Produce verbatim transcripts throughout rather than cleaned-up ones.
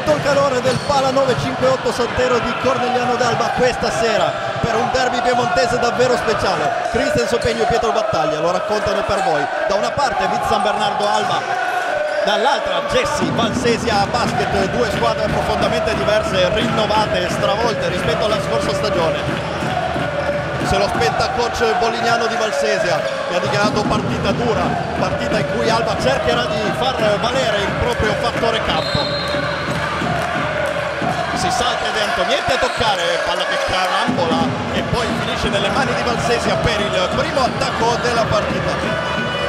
tutto il calore del Pala nove cinque otto Santero di Cornigliano d'Alba questa sera per un derby piemontese davvero speciale. Cristian Sopegno e Pietro Battaglia lo raccontano per voi. Da una parte Vit San Bernardo Alba, dall'altra Gessi Valsesia Basket, due squadre profondamente diverse, rinnovate e stravolte rispetto alla scorsa stagione. Se lo aspetta coach Bolignano di Valsesia, che ha dichiarato partita dura, partita in cui Alba cercherà di far valere il proprio fattore campo. Si salta De Antonietti a toccare, palla che carambola e poi finisce nelle mani di Valsesia per il primo attacco della partita.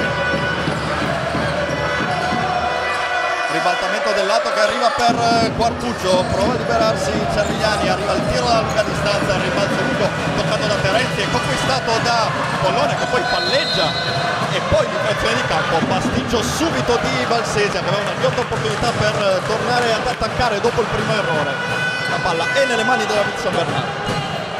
Ribaltamento del lato che arriva per Quartuccio, prova a liberarsi Cervignani, arriva il tiro da lunga distanza, il rimbalzo lungo toccato da Terenzi e conquistato da Pollone che poi palleggia e poi l'infrazione di campo, pasticcio subito di Valsesia che aveva una ghiotta opportunità per tornare ad attaccare dopo il primo errore. La palla è nelle mani della Vit San Bernardo.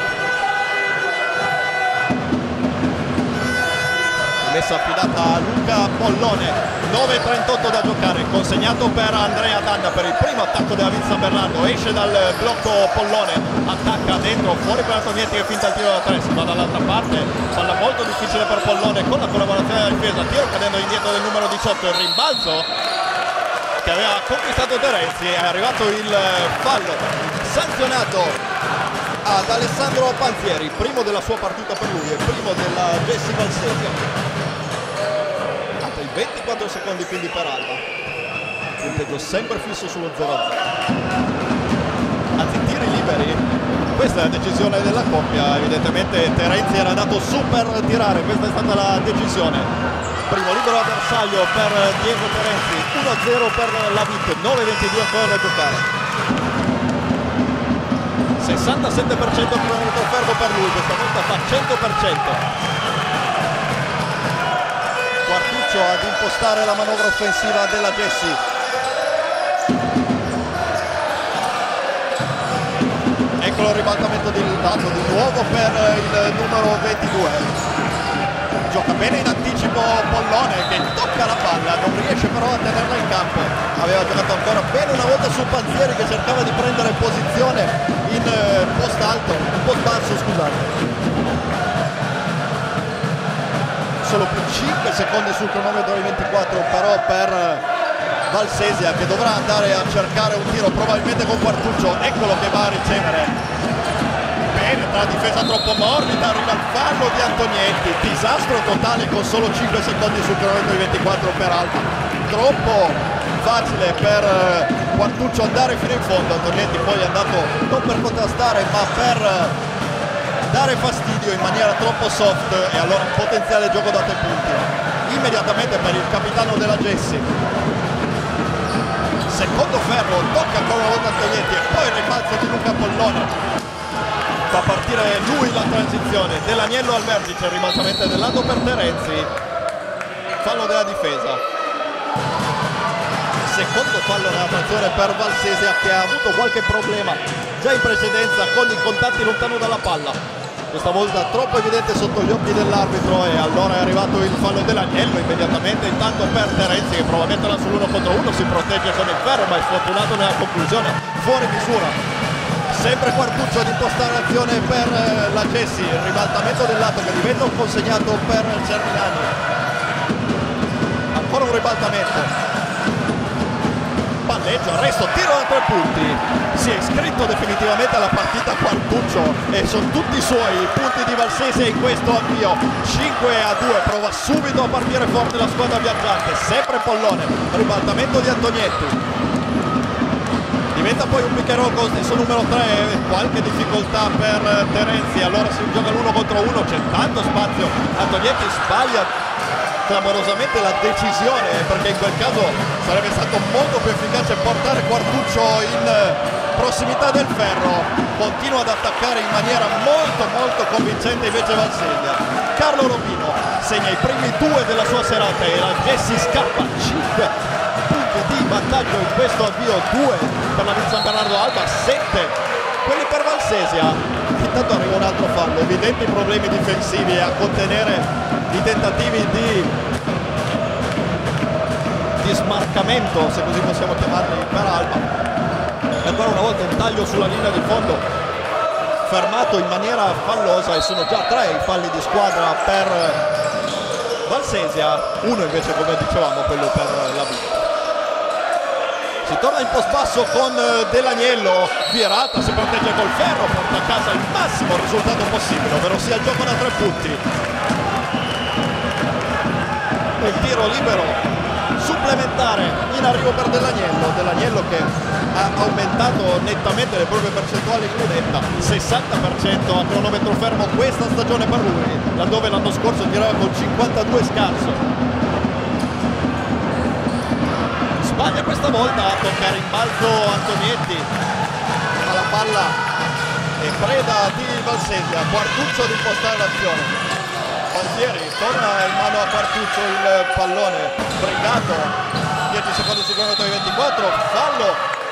Messa affidata a Luca Pollone, nove e trentotto da giocare, consegnato per Andrea Danna per il primo attacco della Vit San Bernardo, esce dal blocco Pollone, attacca dentro, fuori per Antonietti che finta il tiro da tre, si va dall'altra parte, palla molto difficile per Pollone con la collaborazione della difesa, tiro cadendo indietro del numero diciotto, il rimbalzo che aveva conquistato Terenzi, è arrivato il fallo sanzionato ad Alessandro Panzieri, primo della sua partita per lui e primo della Gessi Valsesia. ventiquattro secondi quindi per Alba, punteggio sempre fisso sullo zero a zero. Anzi, tiri liberi, questa è la decisione della coppia, evidentemente Terenzi era andato su per tirare, questa è stata la decisione. Primo libero a bersaglio per Diego Terenzi, uno a zero per la Vit, nove e ventidue ancora da giocare. sessantasette per cento cronometro fermo per lui, questa volta fa cento per cento. Quartuccio ad impostare la manovra offensiva della Gessi. Eccolo il ribaltamento di lato di nuovo per il numero ventidue. Gioca bene in anticipo Pollone che tocca la palla, non riesce però a tenerla in campo. Aveva giocato ancora bene una volta su Panzieri che cercava di prendere posizione in post alto, in post basso, scusate. Solo più cinque secondi sul cronometro di ventiquattro però per Valsesia che dovrà andare a cercare un tiro probabilmente con Quartuccio. Eccolo che va a ricevere, penetra la difesa troppo morbida, arriva il fallo di Antonietti, disastro totale con solo cinque secondi sul cronometro di ventiquattro per Alba, troppo facile per Quartuccio andare fino in fondo. Antonietti poi è andato non per contrastare ma per dare fastidio in maniera troppo soft e allora un potenziale gioco da tre punti immediatamente per il capitano della Gessi. Secondo ferro, tocca ancora una volta Antonietti e poi il rimbalzo di Luca Pollone, fa partire lui la transizione dell'agnello al vertice, il rimbalzamento del lato per Terenzi, fallo della difesa, secondo fallo nella frazione per Valsesia che ha avuto qualche problema già in precedenza con i contatti lontano dalla palla, questa volta troppo evidente sotto gli occhi dell'arbitro e allora è arrivato il fallo dell'agnello immediatamente. Intanto per Terenzi che prova a metterla sull'uno contro uno, si protegge con il ferro ma è sfortunato nella conclusione, fuori misura. Sempre Quartuccio ad impostare l'azione per la Gessi, il ribaltamento del lato che diventa un consegnato per Cerminani, ancora un ribaltamento, palleggio, arresto, tiro da tre punti, si è iscritto definitivamente alla partita Quartuccio e sono tutti i suoi punti di Valsesia in questo avvio. Cinque a due, prova subito a partire forte la squadra viaggiante, sempre Pollone, ribaltamento di Antonietti, diventa poi un pick and roll con stesso numero tre, qualche difficoltà per Terenzi, allora si gioca l'uno contro uno, c'è tanto spazio, Antonietti sbaglia clamorosamente la decisione perché in quel caso sarebbe stato molto più efficace portare Quartuccio in prossimità del ferro, continua ad attaccare in maniera molto molto convincente invece Valsesia. Carlo Robino segna i primi due della sua serata e la Gessi scappa, cinque punti di vantaggio in questo avvio, due per la Vit San Bernardo Alba, sette quelli per Valsesia. Intanto arriva un altro fallo, evidenti problemi difensivi a contenere i tentativi di, di smarcamento, se così possiamo chiamarli, per Alba. E ancora una volta un taglio sulla linea di fondo fermato in maniera fallosa, e sono già tre i falli di squadra per Valsesia, uno invece, come dicevamo, quello per la Vita. Si torna in post basso con Dell'Agnello, virata, si protegge col ferro, porta a casa il massimo risultato possibile, ovvero sia il gioco da tre punti. Un tiro libero supplementare in arrivo per Dell'Agnello, Dell'Agnello che ha aumentato nettamente le proprie percentuali in lunetta, sessanta per cento a cronometro fermo questa stagione per lui, laddove l'anno scorso tirava con cinquantadue scarso. Sbaglia questa volta a toccare in balzo Antonietti, ma la palla è preda di Valsesia. Quartuccio ad impostare l'azione. Panzieri torna in mano a Quartuccio il pallone, Brigato, dieci secondi sul cronometro di ventiquattro, fallo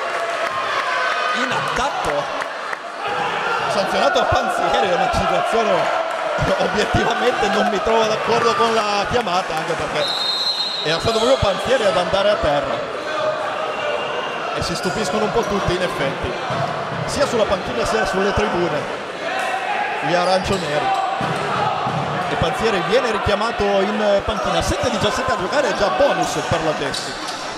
in attacco sanzionato a Panzieri. È una situazione obiettivamente non mi trovo d'accordo con la chiamata, anche perché era stato proprio Panzieri ad andare a terra, e si stupiscono un po' tutti in effetti, sia sulla panchina sia sulle tribune, gli arancioneri. E Panzieri viene richiamato in panchina. Sette diciassette a giocare, è già bonus per la Gessi.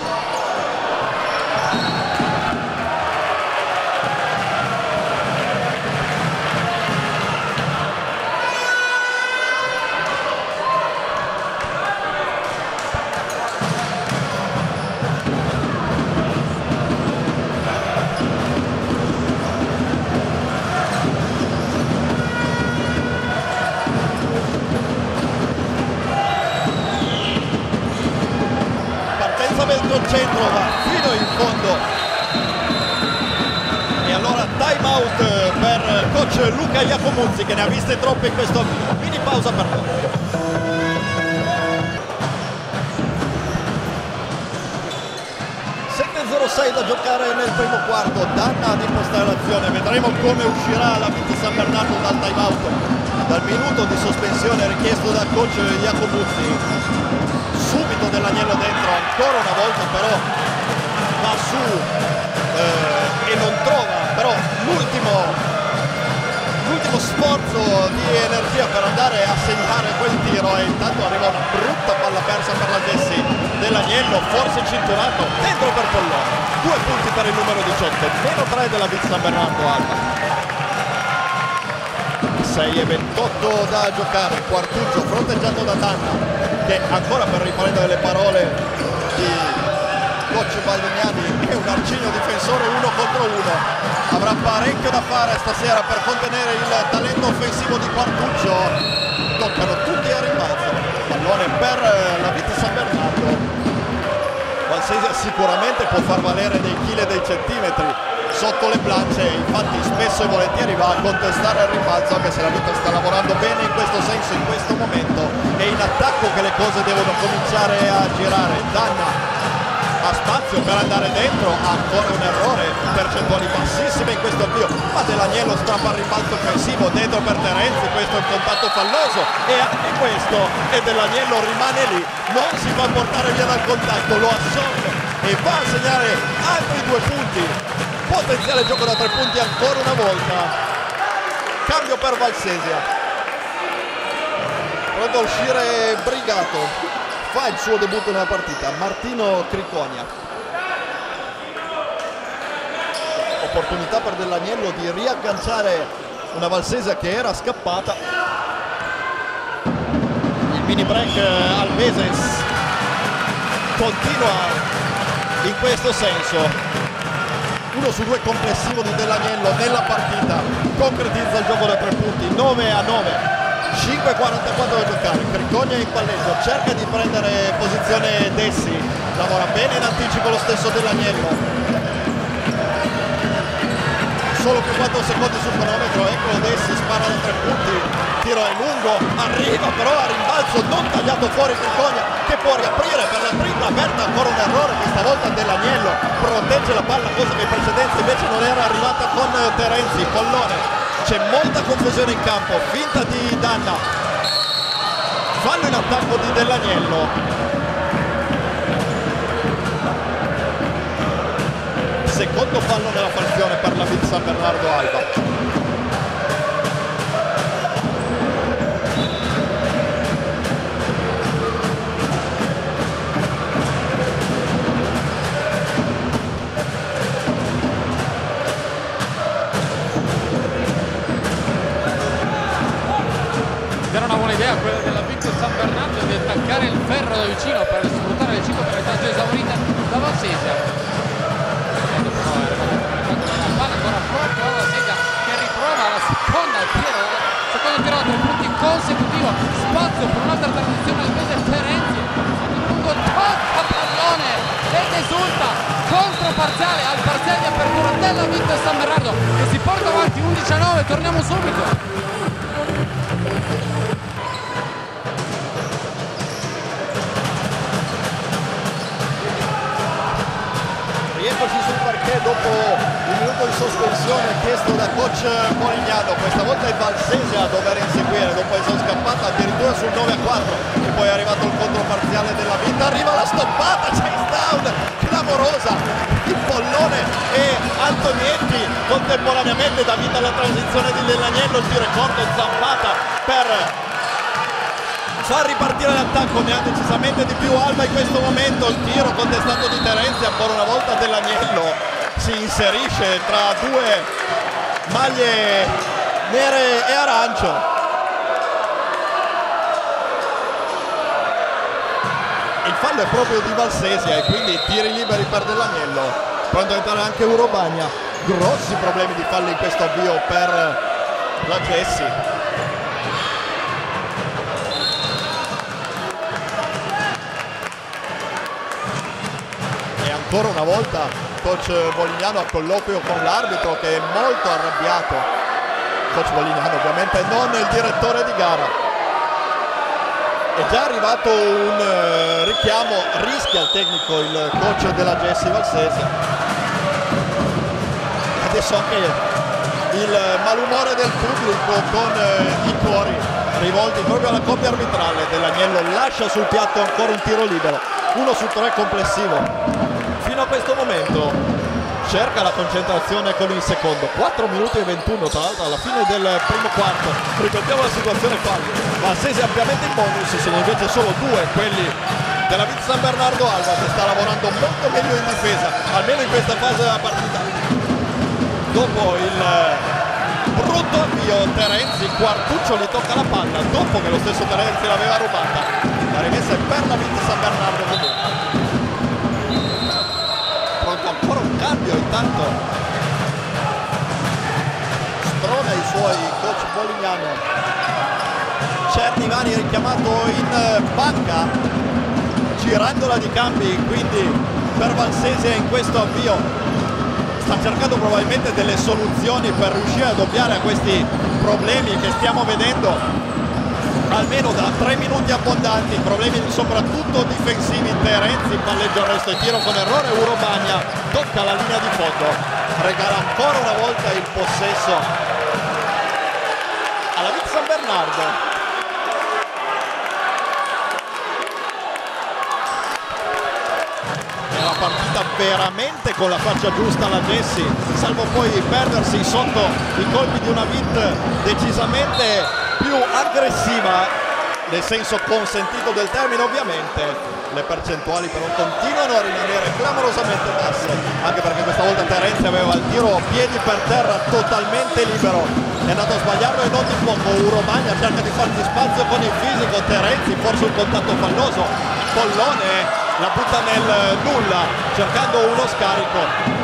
Centro va fino in fondo, e allora time out per coach Luca Iacomuzzi, che ne ha viste troppe in questo avvio. Mini pausa per noi. sette a zero sei da giocare nel primo quarto, Danna ad impostare l'azione, vedremo come uscirà la Vita San Bernardo dal time out, dal minuto di sospensione richiesto da coach Iacomuzzi. Subito Dell'Agnello dentro, ancora una volta però va su eh, e non trova però l'ultimo l'ultimo sforzo di energia per andare a segnare quel tiro, e intanto arriva una brutta palla persa per la Gessi. Dell'Agnello forse cinturato, dentro per Pollone, due punti per il numero diciotto, meno tre della Vita San Bernardo Alba. sei e ventotto da giocare, Quartuccio fronteggiato da Danna, che ancora, per riprendere le parole di coach Baldognani, è un arcigno difensore uno contro uno, avrà parecchio da fare stasera per contenere il talento offensivo di Quartuccio. Toccano tutti a rimbalzo, pallone per la Vita San Bernardo. Valsesia sicuramente può far valere dei chili e dei centimetri sotto le planche, infatti spesso e volentieri va a contestare il rimbalzo, anche se la Vita sta lavorando bene in questo senso in questo momento. È in attacco che le cose devono cominciare a girare. Danna ha spazio per andare dentro, ancora un errore, percentuali bassissime in questo avvio, ma Dell'Agnello strappa il rimbalzo offensivo, dentro per Terenzi, questo è un contatto falloso, e anche questo, e Dell'Agnello rimane lì, non si fa portare via dal contatto, lo assorbe e va a segnare altri due punti. Potenziale gioco da tre punti ancora una volta. Cambio per Valsesia, pronto a uscire Brigato, fa il suo debutto nella partita Martino Criconia. Opportunità per Dell'Agnello di riagganciare una Valsesia che era scappata. Il mini break Alveses continua in questo senso. Uno su due complessivo di Dell'Agnello nella partita, concretizza il gioco da tre punti, nove a nove, cinque e quarantaquattro da giocare. Criconia in palleggio, cerca di prendere posizione Dessi, lavora bene in anticipo lo stesso Dell'Agnello. Solo più quattro secondi sul cronometro, eccolo Dessi, spara da tre punti, tiro è lungo, arriva però a rimbalzo, non tagliato fuori Criconia, che può riaprire per la tripla aperta, ancora un errore, questa volta Dell'Agnello protegge la palla, cosa che in precedenza invece non era arrivata con Terenzi. Pollone, c'è molta confusione in campo, finta di Danna, fallo in attacco di Dell'Agnello. Secondo secondo fallo nella frazione per la Vit San Bernardo Alba. Era una buona idea quella della Vit San Bernardo di attaccare il ferro da vicino per sfruttare le cinque penetranti esaurite da Valsesia. La palla ancora proprio alla Valsesia che riprova la seconda tiro, secondo tiro da tre punti consecutivo, spazio per un'altra transizione al mese Terenzi, lungo tocca pallone ed esulta, contro parziale al parziale di apertura della Vit San Bernardo che si porta avanti undici a nove, torniamo subito. Rieccoci sul parquet dopo il minuto di sospensione chiesto da coach Polignano. Questa volta è Valsesia a dover inseguire dopo essere scappata addirittura sul nove a quattro e poi è arrivato il controparziale della Vita. Arriva la stoppata, chase down clamorosa, il pollone e Antonietti contemporaneamente dà vita alla transizione di Dell'Agnello, il tiro è corto, zampata per far ripartire l'attacco. Ne ha decisamente di più Alba in questo momento. Il tiro contestato di Terenzi, ancora una volta Dell'Agnello si inserisce tra due maglie nere e arancio. Il fallo è proprio di Valsesia e quindi tiri liberi per Dell'Agnello, pronto a entrare anche Urobagna. Grossi problemi di fallo in questo avvio per la Jessie. Ancora una volta coach Polignano a colloquio con l'arbitro che è molto arrabbiato. Coach Polignano ovviamente non il direttore di gara. È già arrivato un eh, richiamo, rischia il tecnico il coach della Jessie Valsesia. Adesso anche il malumore del pubblico con eh, i cuori rivolti proprio alla coppia arbitrale. Dell'Agnello lascia sul piatto ancora un tiro libero, uno su tre complessivo. Fino a questo momento cerca la concentrazione con il secondo. Quattro minuti e ventuno tra l'altro alla fine del primo quarto. Ripetiamo la situazione fallo. Valsesia ampiamente in bonus, sono invece solo due quelli della Vit San Bernardo Alba che sta lavorando molto meglio in difesa, almeno in questa fase della partita. Dopo il brutto avvio Terenzi, Quartuccio gli tocca la palla dopo che lo stesso Terenzi l'aveva rubata. La rimessa è per la Vit San Bernardo comunque. Ancora un cambio intanto sprona i suoi coach Polignano. Certivani richiamato in banca, girandola di cambi quindi per Valsesia in questo avvio. Sta cercando probabilmente delle soluzioni per riuscire a doppiare a questi problemi che stiamo vedendo almeno da tre minuti abbondanti, problemi soprattutto difensivi. Terenzi palleggia il resto e tiro con errore. Urobagna tocca la linea di fondo, regala ancora una volta il possesso alla Vit San Bernardo. È la partita veramente con la faccia giusta alla Jessie, salvo poi perdersi sotto i colpi di una Vit decisamente più aggressiva nel senso consentito del termine. Ovviamente le percentuali però continuano a rimanere clamorosamente basse, anche perché questa volta Terenzi aveva il tiro piedi per terra totalmente libero, è andato a sbagliarlo e non di poco. Urobagna cerca di farsi spazio con il fisico, Terenzi forse un contatto falloso, Pollone la butta nel nulla cercando uno scarico.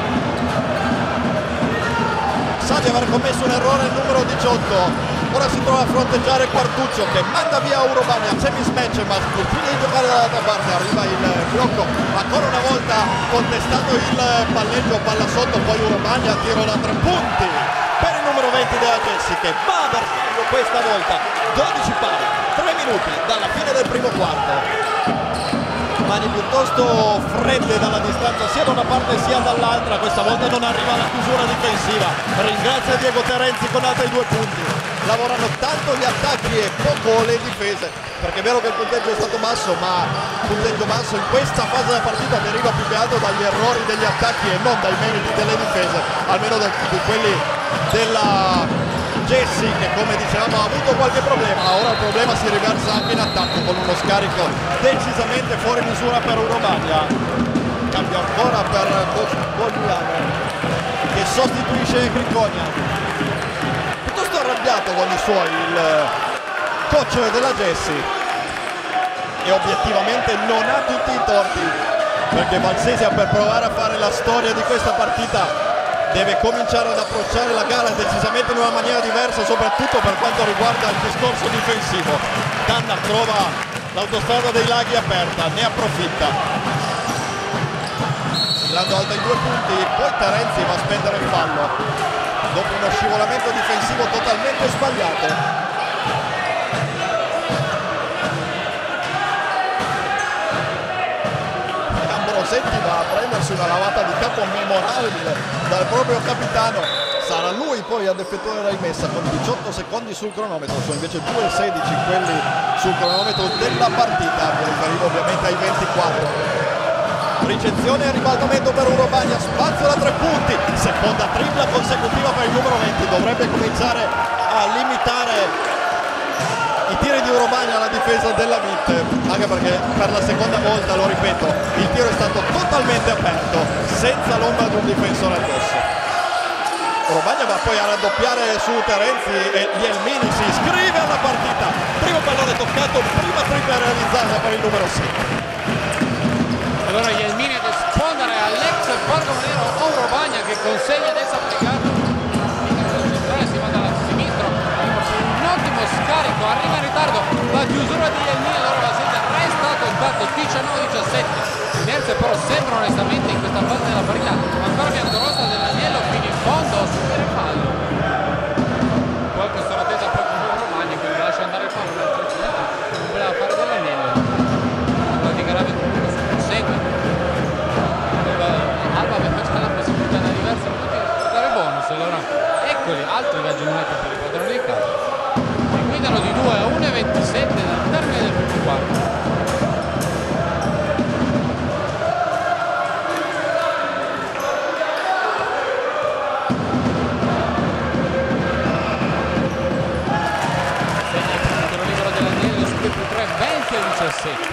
Sa di aver commesso un errore il numero diciotto. Ora si trova a fronteggiare Quartuccio che manda via Urobagna, c'è mismatch ma fine di giocare dall'altra parte, arriva il blocco, ancora una volta contestato il palleggio, palla sotto, poi Urobagna, tiro da tre punti per il numero venti della Jessie che va a bersaglio questa volta. Dodici pari, tre minuti dalla fine del primo quarto. Mani piuttosto fredde dalla distanza distanza sia da una parte sia dall'altra, questa volta non arriva alla chiusura difensiva, ringrazia Diego Terenzi con altri due punti. Lavorano tanto gli attacchi e poco le difese, perché è vero che il punteggio è stato basso, ma il punteggio basso in questa fase della partita deriva più che altro dagli errori degli attacchi e non dai meriti delle difese, almeno di quelli della Jessie, che come dicevamo ha avuto qualche problema. Ora il problema si riversa anche in attacco con uno scarico decisamente fuori misura per Urovaglia. Cambia ancora per Bogliano che sostituisce Cricogna. Piuttosto arrabbiato con i suoi il coach della Jessie, e obiettivamente non ha tutti i torti, perché Valsesia, per provare a fare la storia di questa partita, deve cominciare ad approcciare la gara decisamente in una maniera diversa, soprattutto per quanto riguarda il discorso difensivo. Danna trova l'autostrada dei laghi aperta, ne approfitta, tirando alto i due punti. Poi Terenzi va a spendere il fallo dopo uno scivolamento difensivo totalmente sbagliato. Ambrosetti va a prendersi una lavata di capo memorabile dal proprio capitano. Sarà lui poi ad effettuare la rimessa con diciotto secondi sul cronometro, sono invece due e sedici quelli sul cronometro della partita, mi riferivo ovviamente ai ventiquattro. Ricezione e ribaltamento per Urovaglia, spazio da tre punti, seconda tripla consecutiva per il numero venti, dovrebbe cominciare a limitare i tiri di Urovaglia alla difesa della Vite, anche perché per la seconda volta, lo ripeto, il tiro è stato totalmente aperto, senza l'ombra di un difensore addosso. Urovaglia va poi a raddoppiare su Terenzi e Jelmini si iscrive alla partita. Primo pallone toccato, prima tripla realizzata per il numero sei. Allora Jelmini ad rispondere all'ex Borgomanero Urovaglia, che consegna adesso applicato. Si va dalla sinistra, un ottimo scarico, arriva in ritardo la chiusura di Jelmini, allora la sente, resta a contatto diciannove diciassette. Inerzia però sembra onestamente in questa fase della partita ancora biancorossa dell'Agnello fino in fondo a subire fallo. Qualche sono attesa poi con Urovaglia che lascia andare il fallo, non voleva fare dell'Agnello, la di grave comunque si prosegue. Alba aveva questa la possibilità da diversi minuti per dare bonus, allora eccoli altri ragionamenti per i padroni di casa. Si guidano di due a uno e ventisette dal termine del primo quarto. venti a diciassette.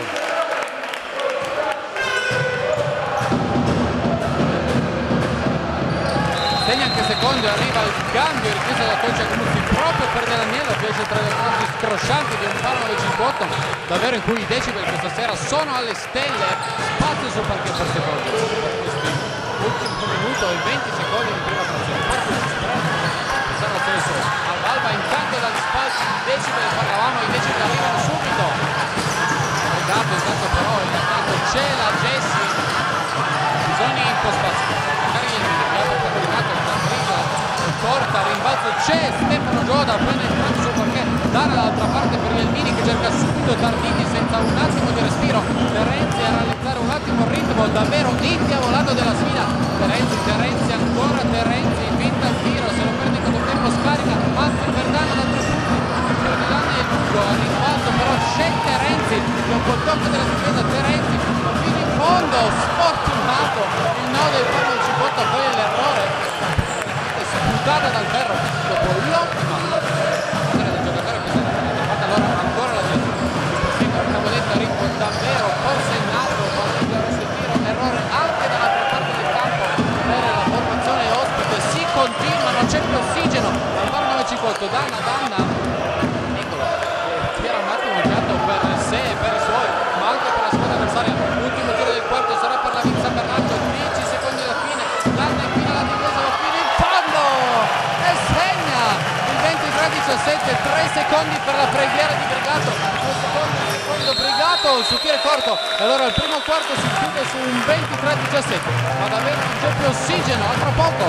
Segna anche secondo e arriva il cambio richiesto da coach Aguzzi proprio per Dell'Agnello, fece tra le cose scroscianti di un palo nove cinquantotto, davvero in cui i decibel questa sera sono alle stelle. Spazio sul parquet per secondo per questi ultimi minuto e venti secondi di prima frazione. Osservazione sola Alba, intanto dagli spazio i decibel, parlavamo, i decibel arrivano subito. Regato intanto però intanto c'è la Jessie, bisogna un po' spazio, magari il terminato la prima corta, rimbalzo c'è Stefano Gioda, prende il calcio sul parquet, dare dall'altra parte per Jelmini che cerca subito Tardini senza un attimo di respiro. Terenzi a rallentare un attimo il ritmo, davvero indiavolato della sfida. Terenzi, Terenzi, ancora Terenzi, finta il tiro, se lo perde in questo tempo scarica, Mazzi per danno da tre punti, il tiro di danno è lungo, il rimbalzo però c'è Terenzi, dopo il tocco della difesa Terenzi, fino in fondo, sfortunato, il no del palo del cinquanta, poi l'errore, spuntata dal ferro, dopo l'ottima opera del giocatore che si è fatta allora ancora la prosegue il cavoletta, ritmo davvero forsennato, quando questo tiro, errore anche dall'altra parte del campo per la formazione ospite, si continua, non c'è più ossigeno, al bar nove cinquanta, Danna, Danna, Nicolo, tira un attimo il piatto per sé e per i suoi, ma anche per la squadra avversaria. Ultimo giro del quarto sarà per la Vinza Bernaccio, dieci secondi alla fine, Danna infine la difesa, va fino in fondo e segna il ventitré a diciassette, tre secondi per la preghiera di Brigato, due secondi il secondo Brigato su tiro corto, e allora il primo quarto si chiude su un ventitré a diciassette, ma davvero non c'è più ossigeno, a tra poco.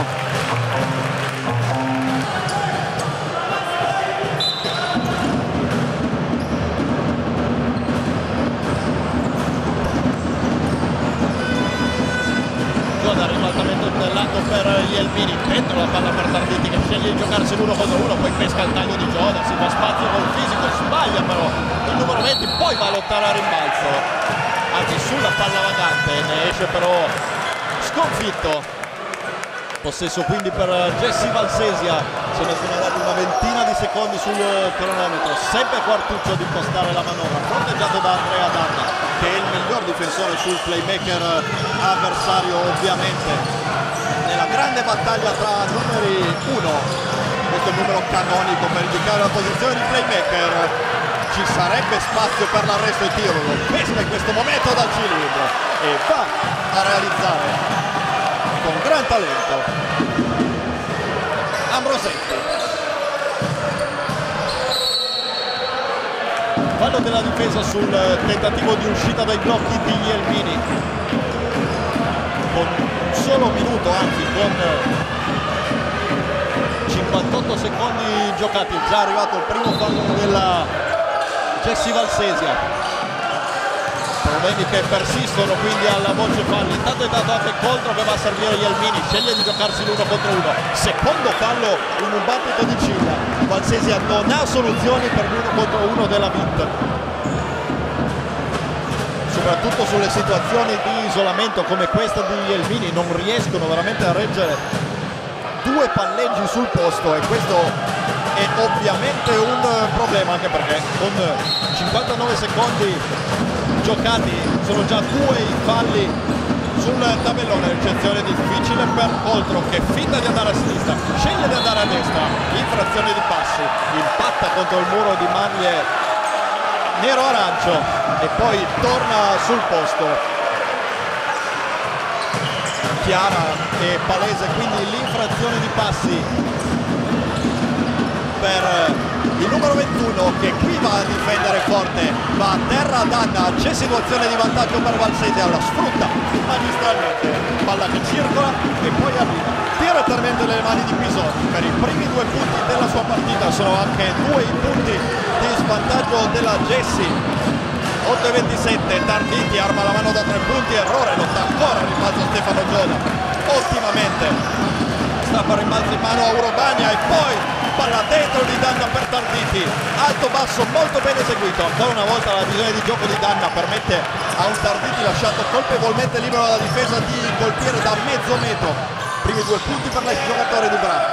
Gioda, ribaltamento dell'arco per Jelmini, dentro la palla per Tarditi che sceglie di giocarsi l'uno contro uno, poi pesca il taglio di Gioda, si fa spazio col fisico, sbaglia però il numero venti, poi va a lottare a rimbalzo, anzi sulla palla vagante, ne esce però sconfitto. Possesso quindi per Jesse Valsesia, sono appena dati una ventina di secondi sul cronometro, sempre Quartuccio ad impostare la manovra, fronteggiato da Andrea Danna che è il miglior difensore sul playmaker avversario ovviamente, nella grande battaglia tra numeri uno, questo è il numero canonico per indicare la posizione di playmaker, ci sarebbe spazio per l'arresto e tiro, lo pesca in questo momento dal cilindro e va a realizzare con gran talento Ambrosetti. Fallo della difesa sul tentativo di uscita dai blocchi di Jelmini, con un solo minuto, anzi con cinquantotto secondi giocati, è già arrivato il primo fallo della Jesse Valsesia. Problemi che persistono quindi alla voce falli. Intanto è dato anche contro che va a servire Jelmini, sceglie di giocarsi l'uno contro uno, secondo fallo in un battito di ciglia. Valsesia non ha soluzioni per l'uno contro uno della Vit, soprattutto sulle situazioni di isolamento come questa di Jelmini, non riescono veramente a reggere due palleggi sul posto e questo è ovviamente un problema, anche perché con cinquantanove secondi giocati sono già due i falli sul tabellone, eccezione difficile per Coltro che finta di andare a sinistra, sceglie di andare a destra, infrazione di passi, impatta contro il muro di maglie nero-arancio e poi torna sul posto. Chiara e palese quindi l'infrazione di passi per il numero ventuno che qui va a difendere forte, va a terra Danna, c'è situazione di vantaggio per Valsesia, la sfrutta magistralmente, palla che circola e poi arriva direttamente nelle mani di Pisoni per i primi due punti della sua partita, sono anche due i punti di svantaggio della Jessie. otto e ventisette, Tarditi arma la mano da tre punti, errore, lotta ancora il rimbalzo Stefano Gioda, ottimamente strappa il rimbalzo in mano a Urobagna e poi palla dentro di Danna per Tarditi, alto basso molto ben eseguito, ancora una volta la visione di gioco di Danna permette a un Tarditi lasciato colpevolmente libero dalla difesa di colpire da mezzo metro, primi due punti per l'ex giocatore di Bra.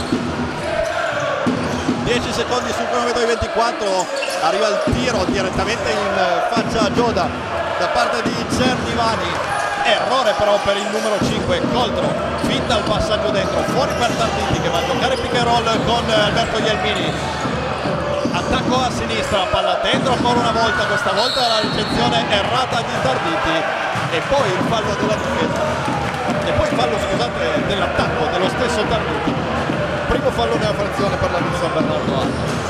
dieci secondi sul cronometro di ventiquattro, arriva il tiro direttamente in faccia a Gioda da parte di Cernivani, errore però per il numero cinque, Coltro finta il passaggio dentro, fuori per Tarditi che va a giocare pick and roll con Alberto Jelmini, attacco a sinistra, palla dentro ancora una volta, questa volta la ricezione errata di Tarditi e poi il fallo della difesa e poi il fallo scusate dell'attacco dello stesso Tarditi, primo fallo della frazione per la San Bernardo Alto.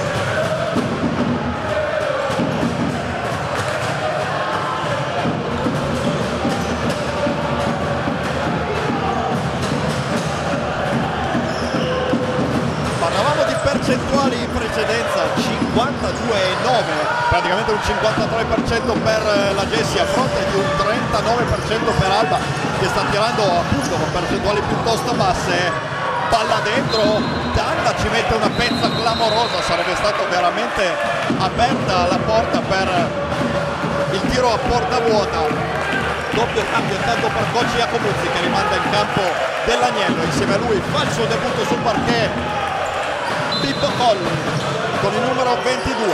Percentuali in precedenza cinquantadue e nove, praticamente un cinquantatré per cento per la Jessie a fronte di un trentanove per cento per Alba che sta tirando appunto con percentuali piuttosto basse. Palla dentro, Danna ci mette una pezza clamorosa, sarebbe stato veramente aperta la porta per il tiro a porta vuota. Doppio cambio intanto per Coach Iacomuzzi che rimanda in campo Dell'Agnello, insieme a lui fa il suo debutto sul parquet Pippo Colli con il numero ventidue.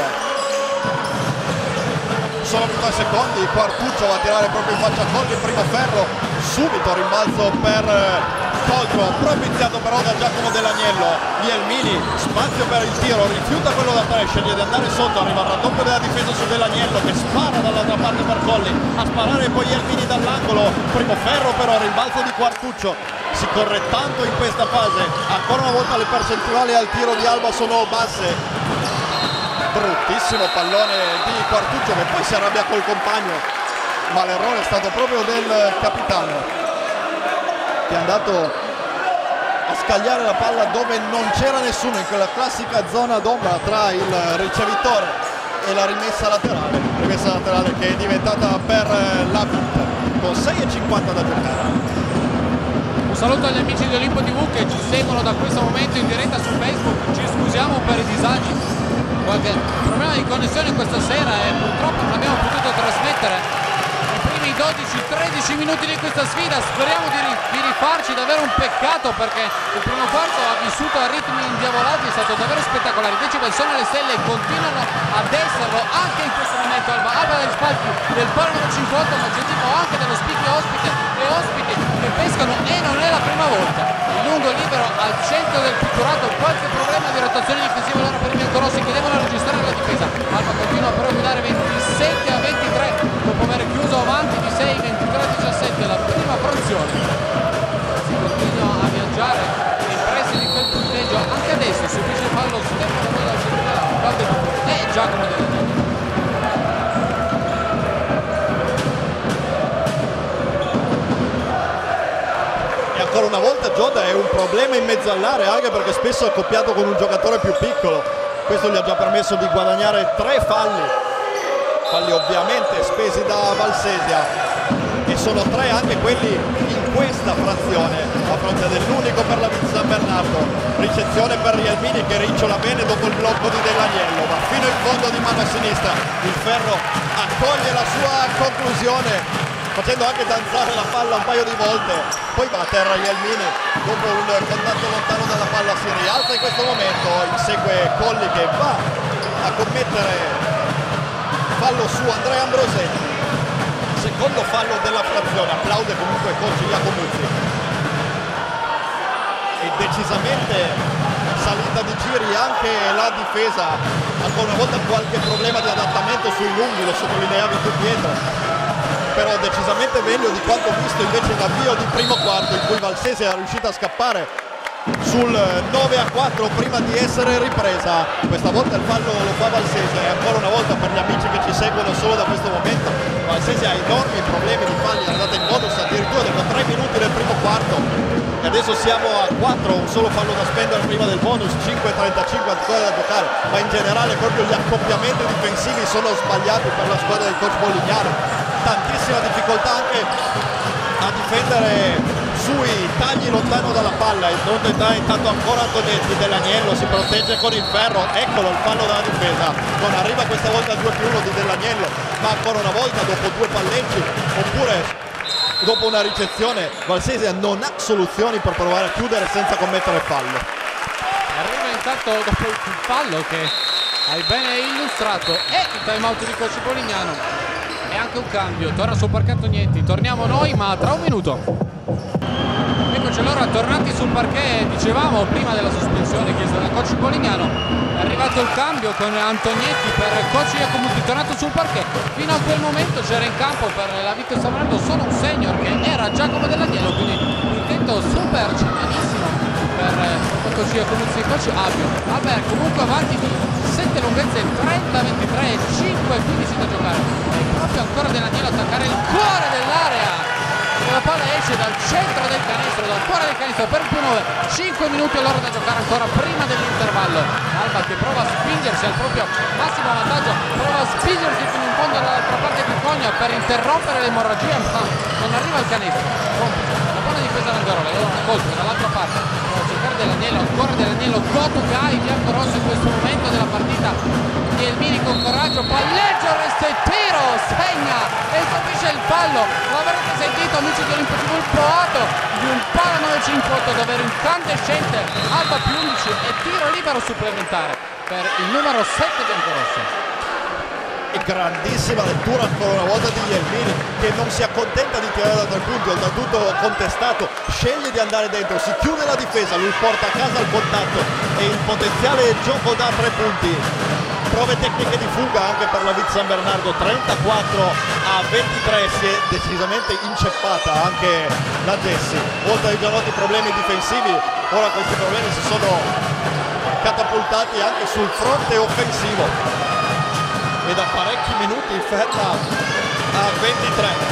Solo ventidue secondi, Quartuccio va a tirare proprio in faccia a Colli, primo ferro, subito rimbalzo per Coltro, propiziato però da Giacomo Dell'Agnello. Jelmini, spazio per il tiro, rifiuta quello da tre, sceglie di andare sotto, arriva il raddoppio della difesa su Dell'Agnello che spara dall'altra parte per Colli, a sparare poi Jelmini dall'angolo, primo ferro però, rimbalzo di Quartuccio. Si corre tanto in questa fase, ancora una volta le percentuali al tiro di Alba sono basse, bruttissimo pallone di Quartuccio che poi si arrabbia col compagno, ma l'errore è stato proprio del capitano che è andato a scagliare la palla dove non c'era nessuno, in quella classica zona d'ombra tra il ricevitore e la rimessa laterale, rimessa laterale che è diventata per la Vita con sei e cinquanta da giocare. Un saluto agli amici di Olimpo tivù che ci seguono da questo momento in diretta su Facebook. Ci scusiamo per i disagi, qualche problema di connessione questa sera e purtroppo non abbiamo potuto trasmettere i dodici tredici minuti di questa sfida. Speriamo di, ri di rifarci, davvero un peccato perché il primo quarto ha vissuto a ritmi indiavolati, è stato davvero spettacolare. I decibel sono alle stelle e continuano ad esserlo anche in questo momento. Alba, Alba degli spalti del palo numero cinquanta, ma c'è tipo anche dello spicchio ospite e ospiti che pescano e non è la prima volta. Il lungo libero al centro del pitturato, qualche problema di rotazione difensiva allora per i biancorossi che devono registrare la difesa. Alba continua però a guidare ventisette a ventitré dopo aver chiuso avanti di sei ventitré a diciassette la prima frazione. Si continua a viaggiare nei pressi di quel punteggio. Anche adesso subisce fallo Stefano della centrale e Giacomo Della Niela. E ancora una volta Gioda è un problema in mezzo all'area, anche perché spesso è accoppiato con un giocatore più piccolo. Questo gli ha già permesso di guadagnare tre falli. Falli ovviamente spesi da Valsesia e sono tre anche quelli in questa frazione a fronte dell'unico per la Vit San Bernardo. Ricezione per Rielmini che ricciola bene dopo il blocco di Dell'Agnello, ma fino in fondo di mano a sinistra il Ferro accoglie la sua conclusione facendo anche danzare la palla un paio di volte, poi va a terra Rielmini dopo un contatto lontano dalla palla, si rialza in questo momento, insegue Colli che va a commettere fallo su Andrea Ambrosetti, secondo fallo della frazione. Applaude comunque il coach Iacomuzzi. E decisamente salita di giri anche la difesa, ancora una volta qualche problema di adattamento sui lunghi, lo sottolineavi tu Pietro, però decisamente meglio di quanto visto invece in avvio di primo quarto in cui Valsesia è riuscita a scappare sul nove a quattro prima di essere ripresa. Questa volta il fallo lo fa Valsesia e ancora una volta per gli amici che ci seguono solo da questo momento, Valsesia ha enormi problemi di falli, è andata in bonus addirittura dopo tre minuti del primo quarto e adesso siamo a quattro, un solo fallo da spendere prima del bonus, cinque a trentacinque ancora da giocare, ma in generale proprio gli accoppiamenti difensivi sono sbagliati per la squadra del coach Polignano, tantissima difficoltà anche a difendere sui tagli lontano dalla palla. Intanto ancora Antonietti, Dell'Agnello si protegge con il ferro, eccolo il fallo dalla difesa, non arriva questa volta al due più uno di Dell'Agnello, ma ancora una volta dopo due palleggi oppure dopo una ricezione Valsesia non ha soluzioni per provare a chiudere senza commettere fallo. Arriva intanto dopo il fallo che hai bene illustrato e il time out di coach Polignano e anche un cambio, torna sul parquet Antonietti, torniamo noi ma tra un minuto. Eccoci allora tornati sul parquet, dicevamo prima della sospensione chiesta da coach Polignano, è arrivato il cambio con Antonietti per coach Iacomuzzi, tornato sul parquet. Fino a quel momento c'era in campo per la Vit San Bernardo solo un senior che era Giacomo Dell'Agnello, quindi un intento super cittadissimo per il coach Iacomuzzi e coach Abio. Vabbè, comunque avanti di sette lunghezze, trenta a ventitré, cinque quindici da giocare e proprio ancora Dell'Agnello attaccare il cuore dell'area. La palla esce dal centro del canestro, dal cuore del canestro per il più nove, cinque minuti all'ora da giocare ancora prima dell'intervallo. Alba che prova a spingersi al proprio massimo vantaggio, prova a spingersi fino in fondo dall'altra parte di Cogna per interrompere l'emorragia, ma non arriva al canestro. La buona difesa Langarola, allora una colpa dall'altra parte, prova a cercare Dell'Agnello, ancora Dell'Agnello, Goto Gai, bianco-rosso in questo momento della partita. Rielmini con coraggio, palleggio, resta e tiro, segna e colpisce il fallo. L'avrete sentito amici di Olimpo tivù, il boato di un palo nove cinquantotto davvero incandescente. Alba più undici e tiro libero supplementare per il numero sette biancorosso. E grandissima lettura ancora una volta di Rielmini che non si accontenta di tirare da tre punti, oltretutto contestato, sceglie di andare dentro, si chiude la difesa, lui porta a casa il contatto e il potenziale gioco da tre punti. Prove tecniche di fuga anche per la Vit San Bernardo, trentaquattro a ventitré, si è decisamente inceppata anche la Jessi. Oltre ai già noti problemi difensivi, ora questi problemi si sono catapultati anche sul fronte offensivo e da parecchi minuti ferma a ventitré.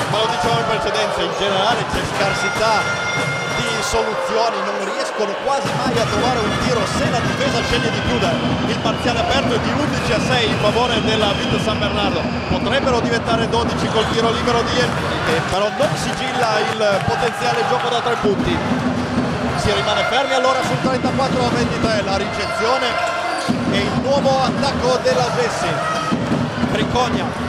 ma lo dicevamo in precedenza, in generale c'è scarsità di soluzioni, non riescono quasi mai a trovare un tiro se la difesa sceglie di chiudere. Il parziale aperto è di undici a sei in favore della Vito San Bernardo, potrebbero diventare dodici col tiro libero di Elmini, che però non sigilla il potenziale gioco da tre punti. Si rimane fermi allora sul trentaquattro a ventitré, la ricezione e il nuovo attacco della Gessi. Cricogna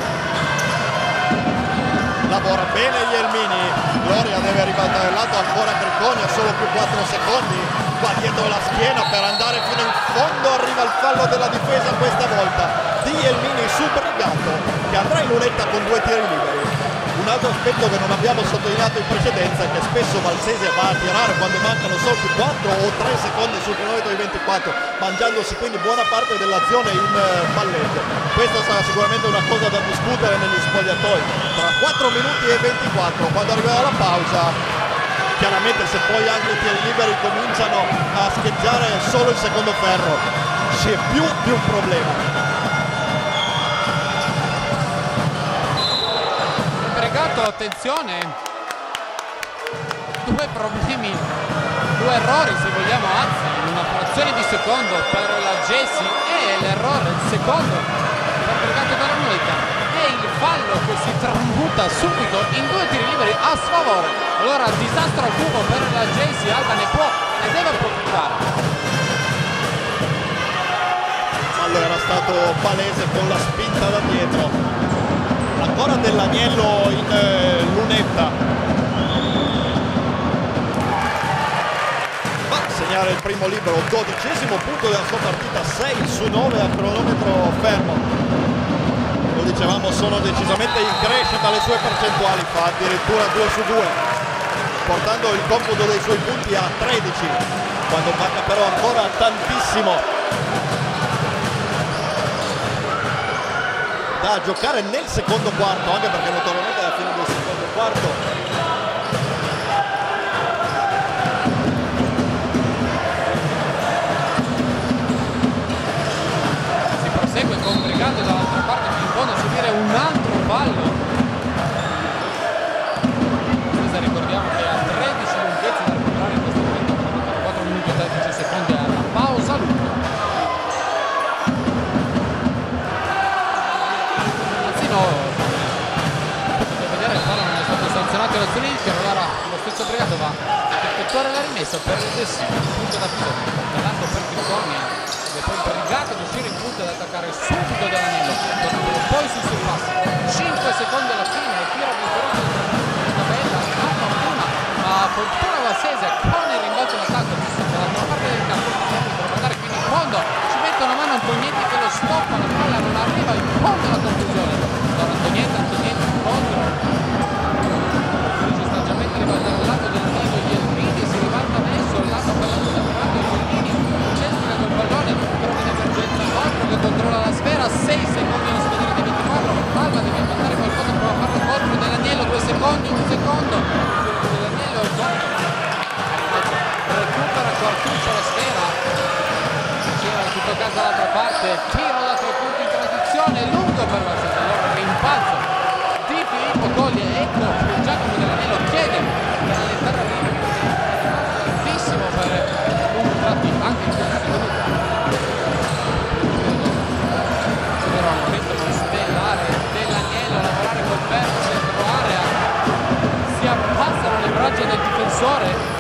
lavora bene gli Elmini, Gloria deve ribaltare il lato, ancora Cricogna, solo più quattro secondi, qua dietro la schiena per andare fino in fondo, arriva il fallo della difesa questa volta di Elmini su Brigato, che andrà in lunetta con due tiri liberi. Un altro aspetto che non abbiamo sottolineato in precedenza è che spesso Valsesia va a tirare quando mancano solo più quattro o tre secondi sul cronometro di ventiquattro, mangiandosi quindi buona parte dell'azione in palleggio. Questa sarà sicuramente una cosa da discutere negli spogliatoi. Tra quattro minuti e ventiquattro, quando arriverà la pausa, chiaramente se poi anche i tiri liberi cominciano a scheggiare solo il secondo ferro, c'è più di un problema. Attenzione, due problemi, due errori se vogliamo, anzi in una frazione di secondo per la Gessi, e l'errore, il secondo per Brigato dalla Nuita, e il fallo che si tramuta subito in due tiri liberi a sfavore. Allora disastro al cubo per la Gessi, Alba ne può e deve approfittare. Allora era stato palese con la spinta da dietro. Ancora dell'Agnello in eh, lunetta, va a segnare il primo libero, dodicesimo punto della sua partita, sei su nove a cronometro fermo. Lo dicevamo, sono decisamente in crescita le sue percentuali, fa addirittura due su due, portando il computo dei suoi punti a tredici, quando manca però ancora tantissimo da giocare nel secondo quarto, anche perché notoriamente alla fine del secondo quarto si prosegue con Brigato dall'altra parte, che impone a subire un altro fallo. Questa ricordiamo che ha tredici lunghezze da recuperare in questo momento, quattro minuti e tredici secondi alla pausa lunga. Potete vedere il fallo non è stato sanzionato all'azione di tiro, allora lo stesso Brigato va a effettuare la rimessa per il Gessi, punto da chiudere, dall'alto per Cricogna, e poi Brigato ad uscire in punta ad attaccare subito dell'anello, tornando poi sul sorpasso, cinque secondi alla fine, il tiro di Corona è bella, non fortuna, ma fortuna Valsesia con il rimbalzo in attacco dall'altra parte del campo, per mandare fino in fondo, ci mette una mano Antognetti che lo stoppa, la palla non arriva in fondo alla conclusione. Antognetti, Antognetti contro sta già mentre ribalta al lato del tiro di Elmini, si ribalta adesso al lato per la tutta privata di Elmini, Cestica col pallone, però viene emergenza contro che controlla la sfera, sei secondi alla squadra di ventiquattro, Alba deve inventare qualcosa, prova a farlo contro dell'Agnello, due secondi, un secondo dell'Agnello contro, recupera Quartuccio la sfera, gira in tutto caso dall'altra parte, tiro da tre punti in transizione, lungo per la sfera, rimpalzo di Filippo Colli, ecco Giacomo dell'Anello chiede per allentare il ritmo, tantissimo per un tratto anche in questo secondo quarto, però un ritmo stellare dell'Agnello a lavorare col ferro centro area, si abbassano le braccia del difensore.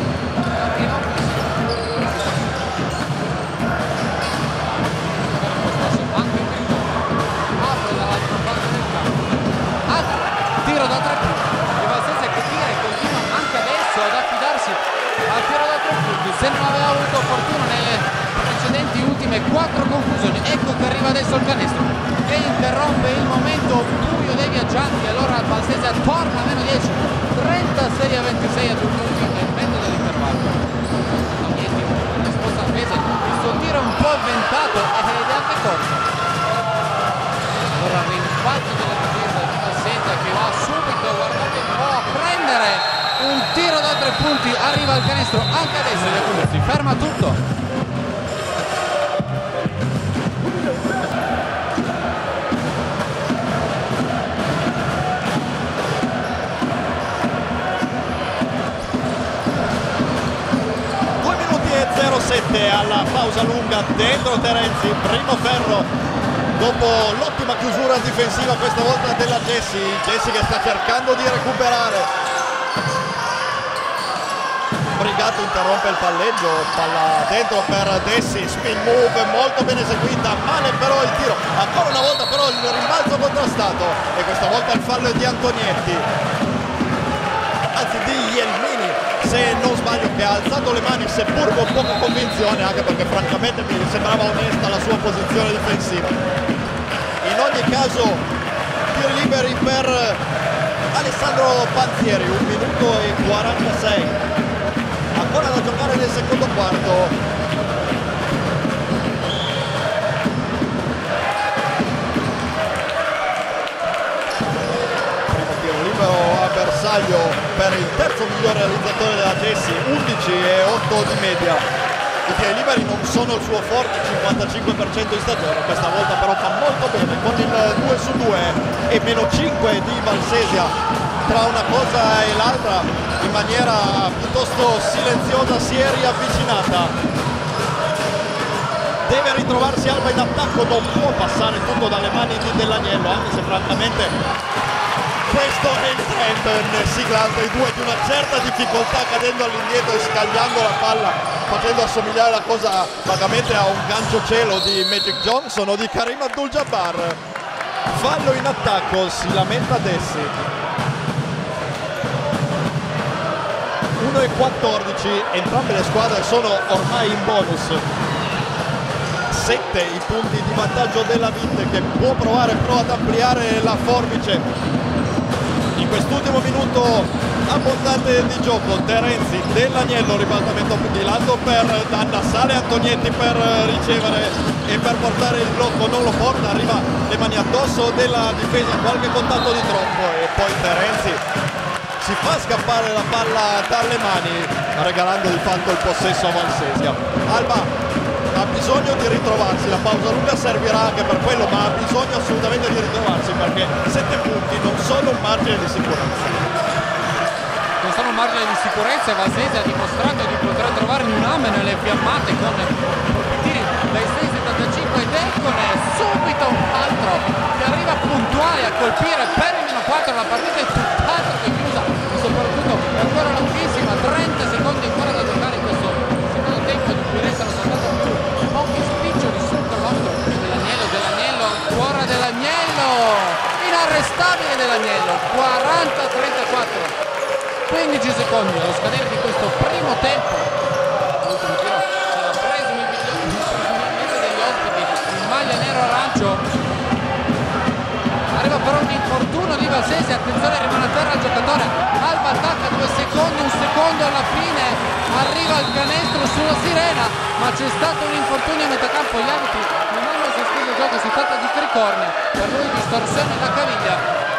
Tiro da tre punti, e Valsesia che tira e continua anche adesso ad affidarsi al tiro da tre punti, se non aveva avuto fortuna nelle precedenti ultime quattro conclusioni. Ecco che arriva adesso il canestro che interrompe il momento buio dei viaggianti, allora Valsesia torna a meno dieci, trentasei a ventisei a due punti nel mezzo dell'intervallo. Niente, risposta spesa, il suo tiro è un po' avventato ed è anche corto. Allora il rimpalzo della difesa di Valsesia che va subito, guardate, può prendere un tiro da tre punti, arriva al canestro anche adesso, si ferma tutto. sette alla pausa lunga dentro Terenzi, primo ferro dopo l'ottima chiusura difensiva questa volta della Jessie. Jessie che sta cercando di recuperare. Brigato interrompe il palleggio, palla dentro per Dessi, spin move molto ben eseguita, male però il tiro, ancora una volta però il rimbalzo contrastato e questa volta il fallo è di Antonietti, anzi di Jelmini se non sbaglio, che ha alzato le mani seppur con poca convinzione, anche perché francamente mi sembrava onesta la sua posizione difensiva. In ogni caso tiri liberi per Alessandro Panzieri, un minuto e quarantasei ancora da giocare nel secondo quarto. Primo tiro libero a bersaglio per il terzo miglior realizzatore della Jessie, undici e otto di media. I tiri liberi non sono il suo forte, cinquantacinque per cento in stagione, questa volta però fa molto bene con il due su due e meno cinque di Valsesia. Tra una cosa e l'altra in maniera piuttosto silenziosa si è riavvicinata. Deve ritrovarsi Alba in attacco, non può passare tutto dalle mani di Dell'Agnello, anche se francamente questo è il trend nel sigla altri due di una certa difficoltà, cadendo all'indietro e scagliando la palla, facendo assomigliare la cosa vagamente a un gancio cielo di Magic Johnson o di Karim Abdul-Jabbar. Fallo in attacco, si lamenta Dessi. uno e quattordici, entrambe le squadre sono ormai in bonus. sette i punti di vantaggio della Vite, che può provare però ad ampliare la forbice in quest'ultimo minuto abbondante di gioco. Terenzi, Dell'Agnello, ribaltamento di lato per Danna, sale Antonietti per ricevere e per portare il blocco, non lo porta, arriva le mani addosso della difesa, qualche contatto di troppo e poi Terenzi si fa scappare la palla dalle mani, regalando di fatto il possesso a Valsesia. Alba ha bisogno di ritrovarsi, la pausa lunga servirà anche per quello, ma ha bisogno assolutamente di ritrovarsi, perché sette punti non sono un margine di sicurezza. Non sono un margine di sicurezza, Valsesia ha dimostrato di poter trovare Nuname nelle fiammate con tiri dai sei settantacinque ed Econe subito un altro che arriva puntuale a colpire per il meno quattro. La partita è tutt'altro che chiusa, soprattutto è ancora lunghissima, trenta secondi ancora da giocare in questo secondo tempo, di cui restano soltanto più pochi spiccioli sul cronometro. Dell'Agnello, Dell'Agnello, ancora Dell'Agnello, inarrestabile Dell'Agnello, quaranta a trentaquattro, quindici secondi allo scadere di questo primo tempo. L'ultimo tiro ce l'ha preso presumibilmente degli ospiti in maglia nero-arancio. Arriva però un infortunio di Valsesia, attenzione, rimane a terra il giocatore. Alba attacca, due secondi, un secondo alla fine, arriva il canestro sulla sirena, ma c'è stato un infortunio a metà campo. Gli arbitri non hanno sospeso il gioco, si tratta di tricorne, per lui distorsione alla caviglia.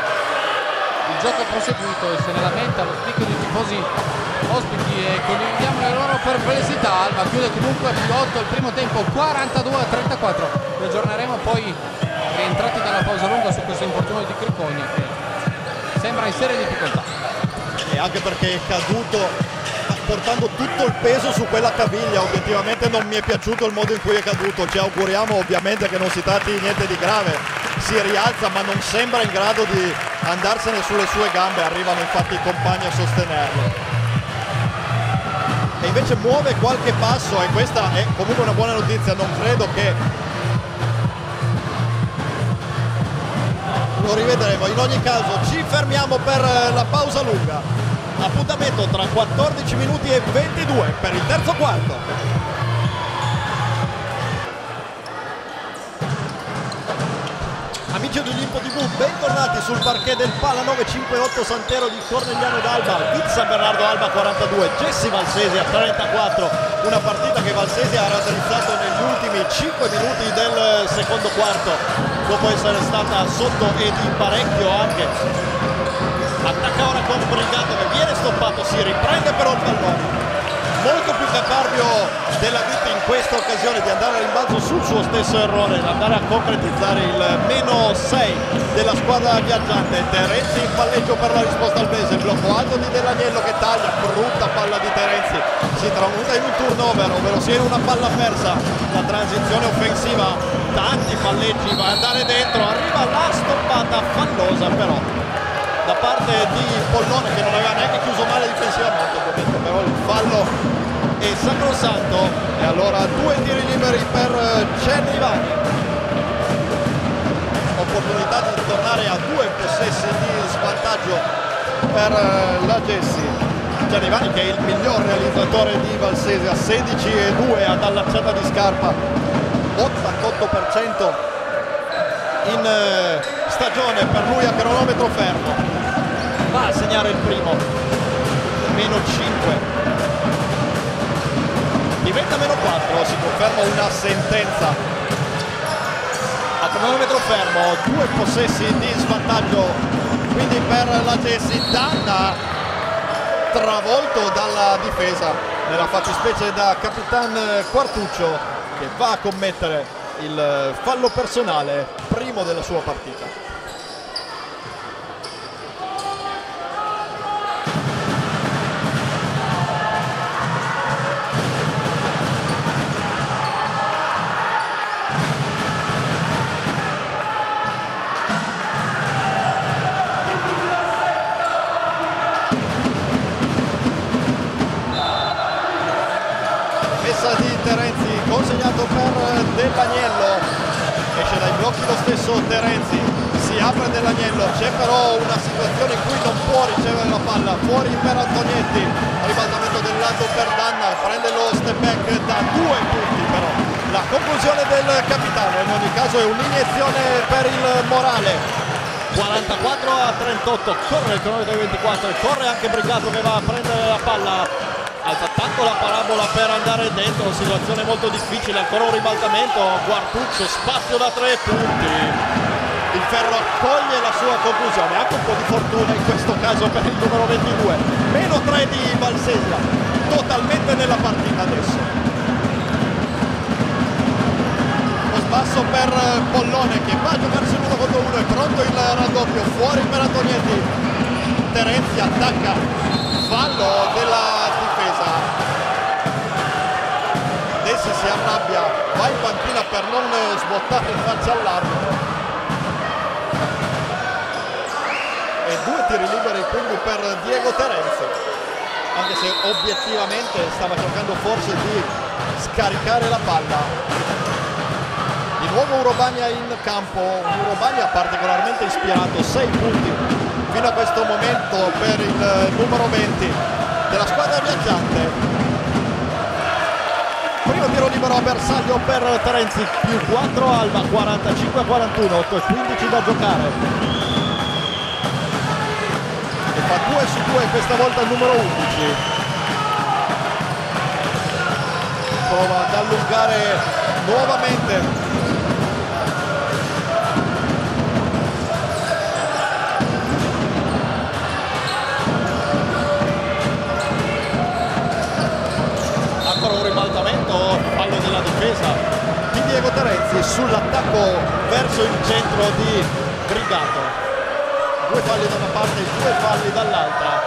Il gioco è proseguito e se ne lamenta lo spicchio dei tifosi ospiti e condividiamo le loro perplessità. Alba chiude comunque più otto il primo tempo, quarantadue a trentaquattro. Vi aggiorneremo poi rientrati dalla pausa lunga su questo infortunio di Cricogna che sembra in seria difficoltà. E anche perché è caduto portando tutto il peso su quella caviglia. Obiettivamente non mi è piaciuto il modo in cui è caduto. Ci auguriamo ovviamente che non si tratti di niente di grave. Si rialza ma non sembra in grado di andarsene sulle sue gambe, arrivano infatti i compagni a sostenerlo e invece muove qualche passo, e questa è comunque una buona notizia. Non credo che lo rivedremo. In ogni caso ci fermiamo per la pausa lunga, appuntamento tra quattordici minuti e ventidue per il terzo quarto. Amici dell'Impo tivù, bentornati sul parquet del Pala nove cinque otto Santero di Cornegliano d'Alba. Pizza Bernardo Alba quarantadue, Jessie Valsesia trentaquattro, una partita che Valsesia ha raddrizzato negli ultimi cinque minuti del secondo quarto, dopo essere stata sotto e di parecchio anche. Attacca ora con Brigato che viene stoppato, si riprende però il pallone, molto più caparbio della Viti in questa occasione di andare a rimbalzo sul suo stesso errore, di andare a concretizzare il meno sei della squadra viaggiante. Terenzi in palleggio per la risposta al base, blocco alto di Dell'Agnello che taglia, brutta palla di Terenzi, si tramuta in un turnover, ovvero sia in una palla persa. La transizione offensiva, tanti palleggi, va a andare dentro, arriva la stoppata fallosa però da parte di Pollone, che non aveva neanche chiuso male difensivamente, ovviamente, però il fallo è sacrosanto. E allora due tiri liberi per Cerniani, opportunità di tornare a due possessi di svantaggio per la Gessi. Cerniani, che è il miglior realizzatore di Valsese, a sedici e due ad allacciata di scarpa, ottantotto per cento in stagione per lui a cronometro fermo. Va a segnare il primo, meno cinque, diventa meno quattro, si conferma una sentenza a cronometro fermo, due possessi di svantaggio quindi per la Gessi. Danna travolto dalla difesa, nella fattispecie da Capitan Quartuccio, che va a commettere il fallo personale, primo della sua partita. Di Terenzi, consegnato per Dell'Agnello, esce dai blocchi lo stesso Terenzi, si apre Dell'Agnello, c'è però una situazione in cui non può ricevere la palla, fuori per Antonietti, ribaltamento del lato per Danna, prende lo step back da due punti, però la conclusione del capitano in ogni caso è un'iniezione per il morale. quarantaquattro a trentotto, corre il cronometro ventiquattro e corre anche Brigato che va a prendere la palla. Alza tanto la parabola per andare dentro, situazione molto difficile, ancora un ribaltamento, Quartuccio, spazio da tre punti, il ferro accoglie la sua conclusione, anche un po' di fortuna in questo caso per il numero ventidue, meno tre di Valsesia, totalmente nella partita adesso. Lo sbasso per Pollone che va a giocarsi uno contro uno, è pronto il raddoppio, fuori per Antonietti, Terenzi attacca, fallo della difesa, Dessi si arrabbia, va in panchina per non sbottare in faccia all'arbitro e due tiri liberi quindi per Diego Terenzi, anche se obiettivamente stava cercando forse di scaricare la palla. Di nuovo Urobagna in campo, un Urobagna particolarmente ispirato, sei punti fino a questo momento per il numero venti della squadra viaggiante. Primo tiro libero a bersaglio per Terenzi, più quattro Alba, quarantacinque a quarantuno, otto e quindici da giocare. E fa due su due questa volta il numero undici. Prova ad allungare nuovamente. Un ribaltamento, fallo della difesa di Diego Terenzi sull'attacco verso il centro di Brigato. Due falli da una parte e due falli dall'altra.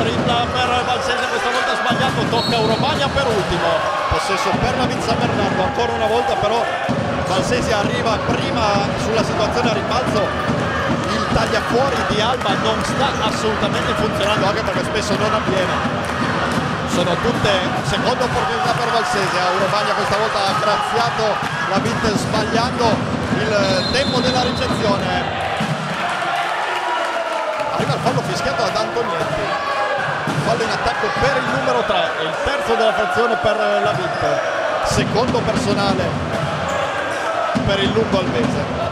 tripla per Valsesia, questa volta sbagliato, tocca Urovagna per ultimo, possesso per la Vin San Bernardo, ancora una volta però Valsesia arriva prima sulla situazione a rimbalzo, il tagliafuori di Alba non sta assolutamente funzionando, anche perché spesso non avviene. Sono tutte seconda opportunità per Valsesia. Urovagna questa volta ha graziato la Vin sbagliando il tempo della ricezione. Arriva il fallo fischiato ad Antonietti, fallo in attacco per il numero tre, e il terzo della frazione per la Vin, secondo personale per il lungo alvese.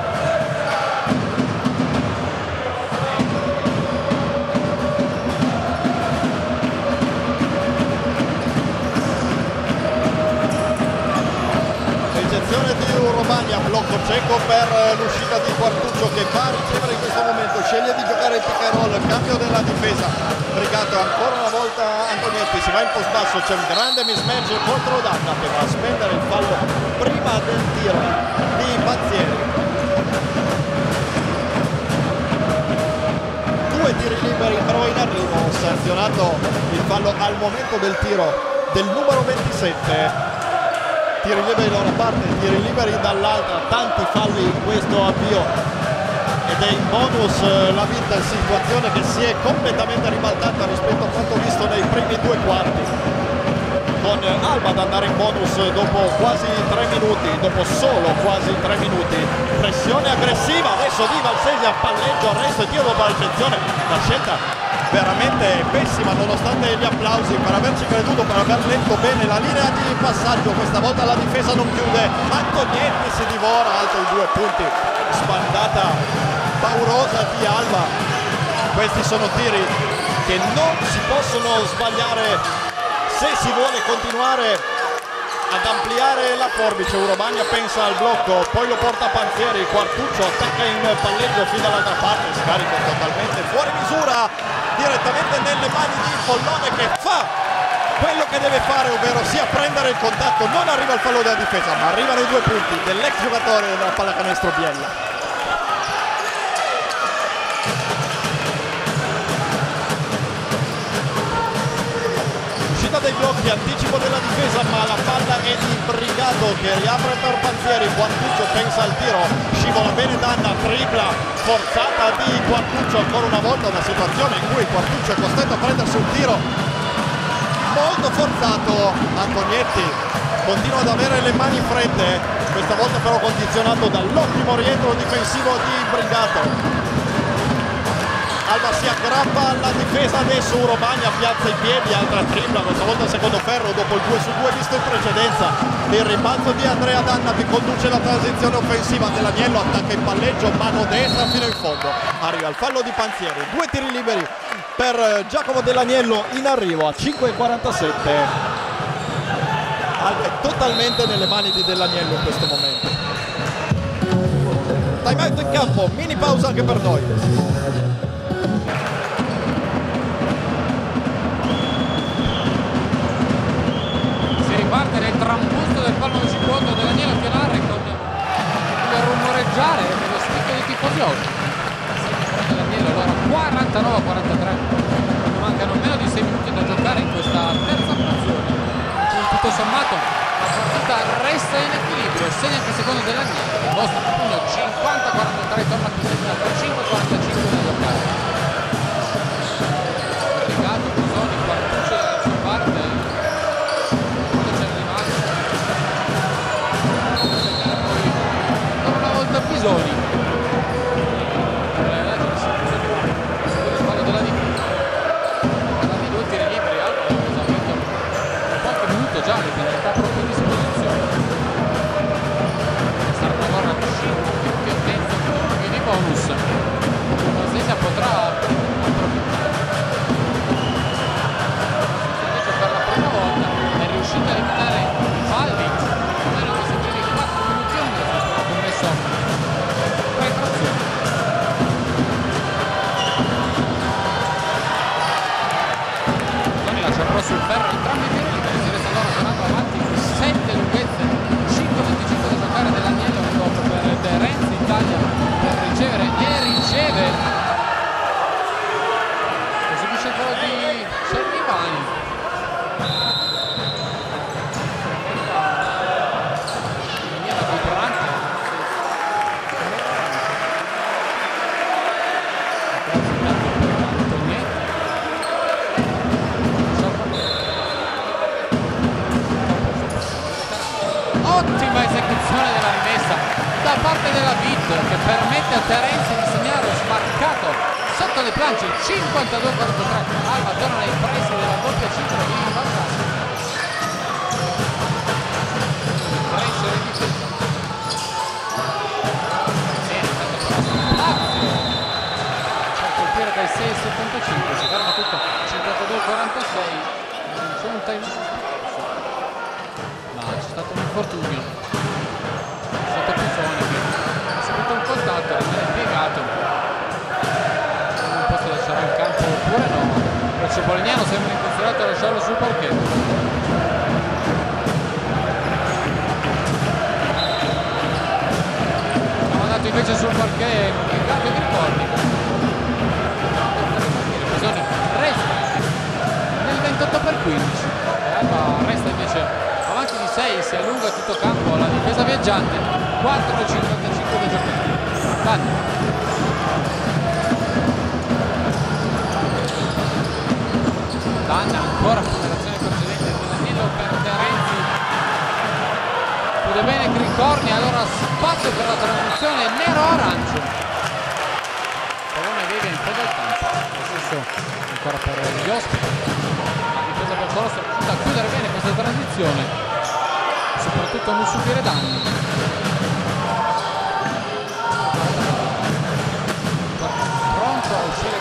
Di Urovagna, blocco cieco per l'uscita di Quartuccio che va a ricevere in questo momento, sceglie di giocare il pick and roll, cambio della difesa, Brigato ancora una volta Antonietti, si va in post basso, c'è un grande mismatch contro Danna che va a spendere il fallo prima del tiro di Pazzieri. Due tiri liberi però in arrivo, sanzionato il fallo al momento del tiro del numero ventisette. Tiri liberi da una parte, tiri liberi dall'altra, tanti falli in questo avvio ed è in bonus la Vin, situazione che si è completamente ribaltata rispetto a quanto visto nei primi due quarti, con Alba ad andare in bonus dopo quasi tre minuti, dopo solo quasi tre minuti, pressione aggressiva, adesso di Valsesia, palleggio, arresto e tiro dopo la ricezione, la scelta veramente pessima nonostante gli applausi per averci creduto, per aver letto bene la linea di passaggio. Questa volta la difesa non chiude, Antonietti si divora, altri due punti, sbandata paurosa di Alba. Questi sono tiri che non si possono sbagliare se si vuole continuare ad ampliare la forbice. Urovagna pensa al blocco, poi lo porta a Panzieri, Quartuccio attacca in palleggio fin dall'altra parte, scarico totalmente fuori misura, direttamente nelle mani di Pollone che fa quello che deve fare, ovvero sia prendere il contatto. Non arriva il fallo della difesa, ma arrivano i due punti dell'ex giocatore della pallacanestro Biella. Dei blocchi, anticipo della difesa, ma la palla è di Brigato che riapre per Panzieri. Quartuccio pensa al tiro, scivola bene Danna, tripla forzata di Quartuccio, ancora una volta una situazione in cui Quartuccio è costretto a prendersi un tiro molto forzato. Antonietti continua ad avere le mani fredde, questa volta però condizionato dall'ottimo rientro difensivo di Brigato. Alba si aggrappa alla difesa, adesso Urovagna piazza i piedi, altra tripla, questa volta secondo ferro dopo il due su due visto in precedenza. Il rimbalzo di Andrea Danna che conduce la transizione offensiva dell'Agnello, attacca in palleggio, mano destra fino in fondo. Arriva il fallo di Panzieri, due tiri liberi per Giacomo Dell'Agnello in arrivo a cinque e quarantasette. Alba è totalmente nelle mani di Dell'Agnello in questo momento. Time out in campo, mini pausa anche per noi. Parte del trambusto del palmo secondo dell'Agnello Fialare con il rumoreggiare dello spicchio di tifosi. Dell'Agnello allora quarantanove a quarantatré, mancano meno di sei minuti da giocare in questa terza frazione. Tutto sommato la partita resta in equilibrio, segna anche secondo dell'Agnello, il vostro pugno cinquanta a quarantatré, torna a cinque a quarantacinque da giocare. Brigato, Busoni, Quartuccio dalla sua parte. Bisoni il fallo della difesa, parlando di due tiri liberi, Alba ha esaurito qualche minuto già, le penalità proprio a disposizione. Sarà una guarda più attento, più di bonus, Valsesia potrà approfittare. Invece per la prima volta è riuscita a limitare i falli almeno questi primi quattro minuti e mezzo, ha commesso esecuzione della rimessa da parte della Vit, che permette a Terenzi di segnare lo smarcato sotto le planche. Cinquantadue a quarantatré. Alba torna nei pressi della doppia cifra di vantaggio. Cresce in difesa. Per colpire dai sei virgola settantacinque, si ferma tutto cinquantadue a quarantasei. C'è un time, ma c'è stato un infortunio sotto Pizzone che ha subito un contatto, rimane piegato, non posso lasciare il campo oppure no. Calcio Polignano sembra intenzionato a lasciarlo sul parquet. Siamo andati invece sul parquet in cambio di ricordi. Bisogna resta nel ventotto per quindici. Alba resta invece avanti di sei, si allunga tutto campo la difesa viaggiante. Quattro virgola cinquantacinque di giocatori. Danna. Danna ancora con l'azione precedente dell'anello per Terenzi. Chiude bene Cricorni, allora spazio per la transizione nero-arancio. Pallone Vega in fondo al campo. Lo stesso ancora per gli ospiti. La difesa per Colosso è riuscita a chiudere bene questa transizione, soprattutto a non subire danni. Pronto a uscire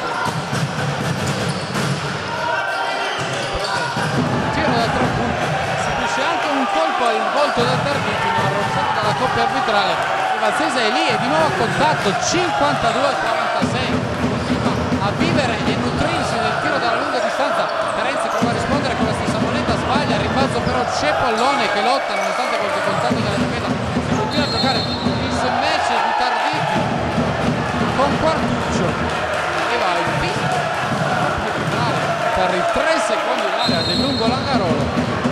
tiro da tre punti, si finisce anche un colpo al volto da Tarditi, non rovesciato dalla coppia arbitrale. Valsese è lì e di nuovo a contatto. Cinquantadue a quarantasei, continua a vivere e nutrirsi del tiro dalla lunga distanza. Terenzi prova a rispondere con la stessa moneta, sbaglia, rimbalzo però c'è Pollone che lotta nonostante qualche contatto della difesa. Si continua a giocare il smash di Tarditi con Quartuccio e va in pista per i tre secondi d'area del lungo Langarolo.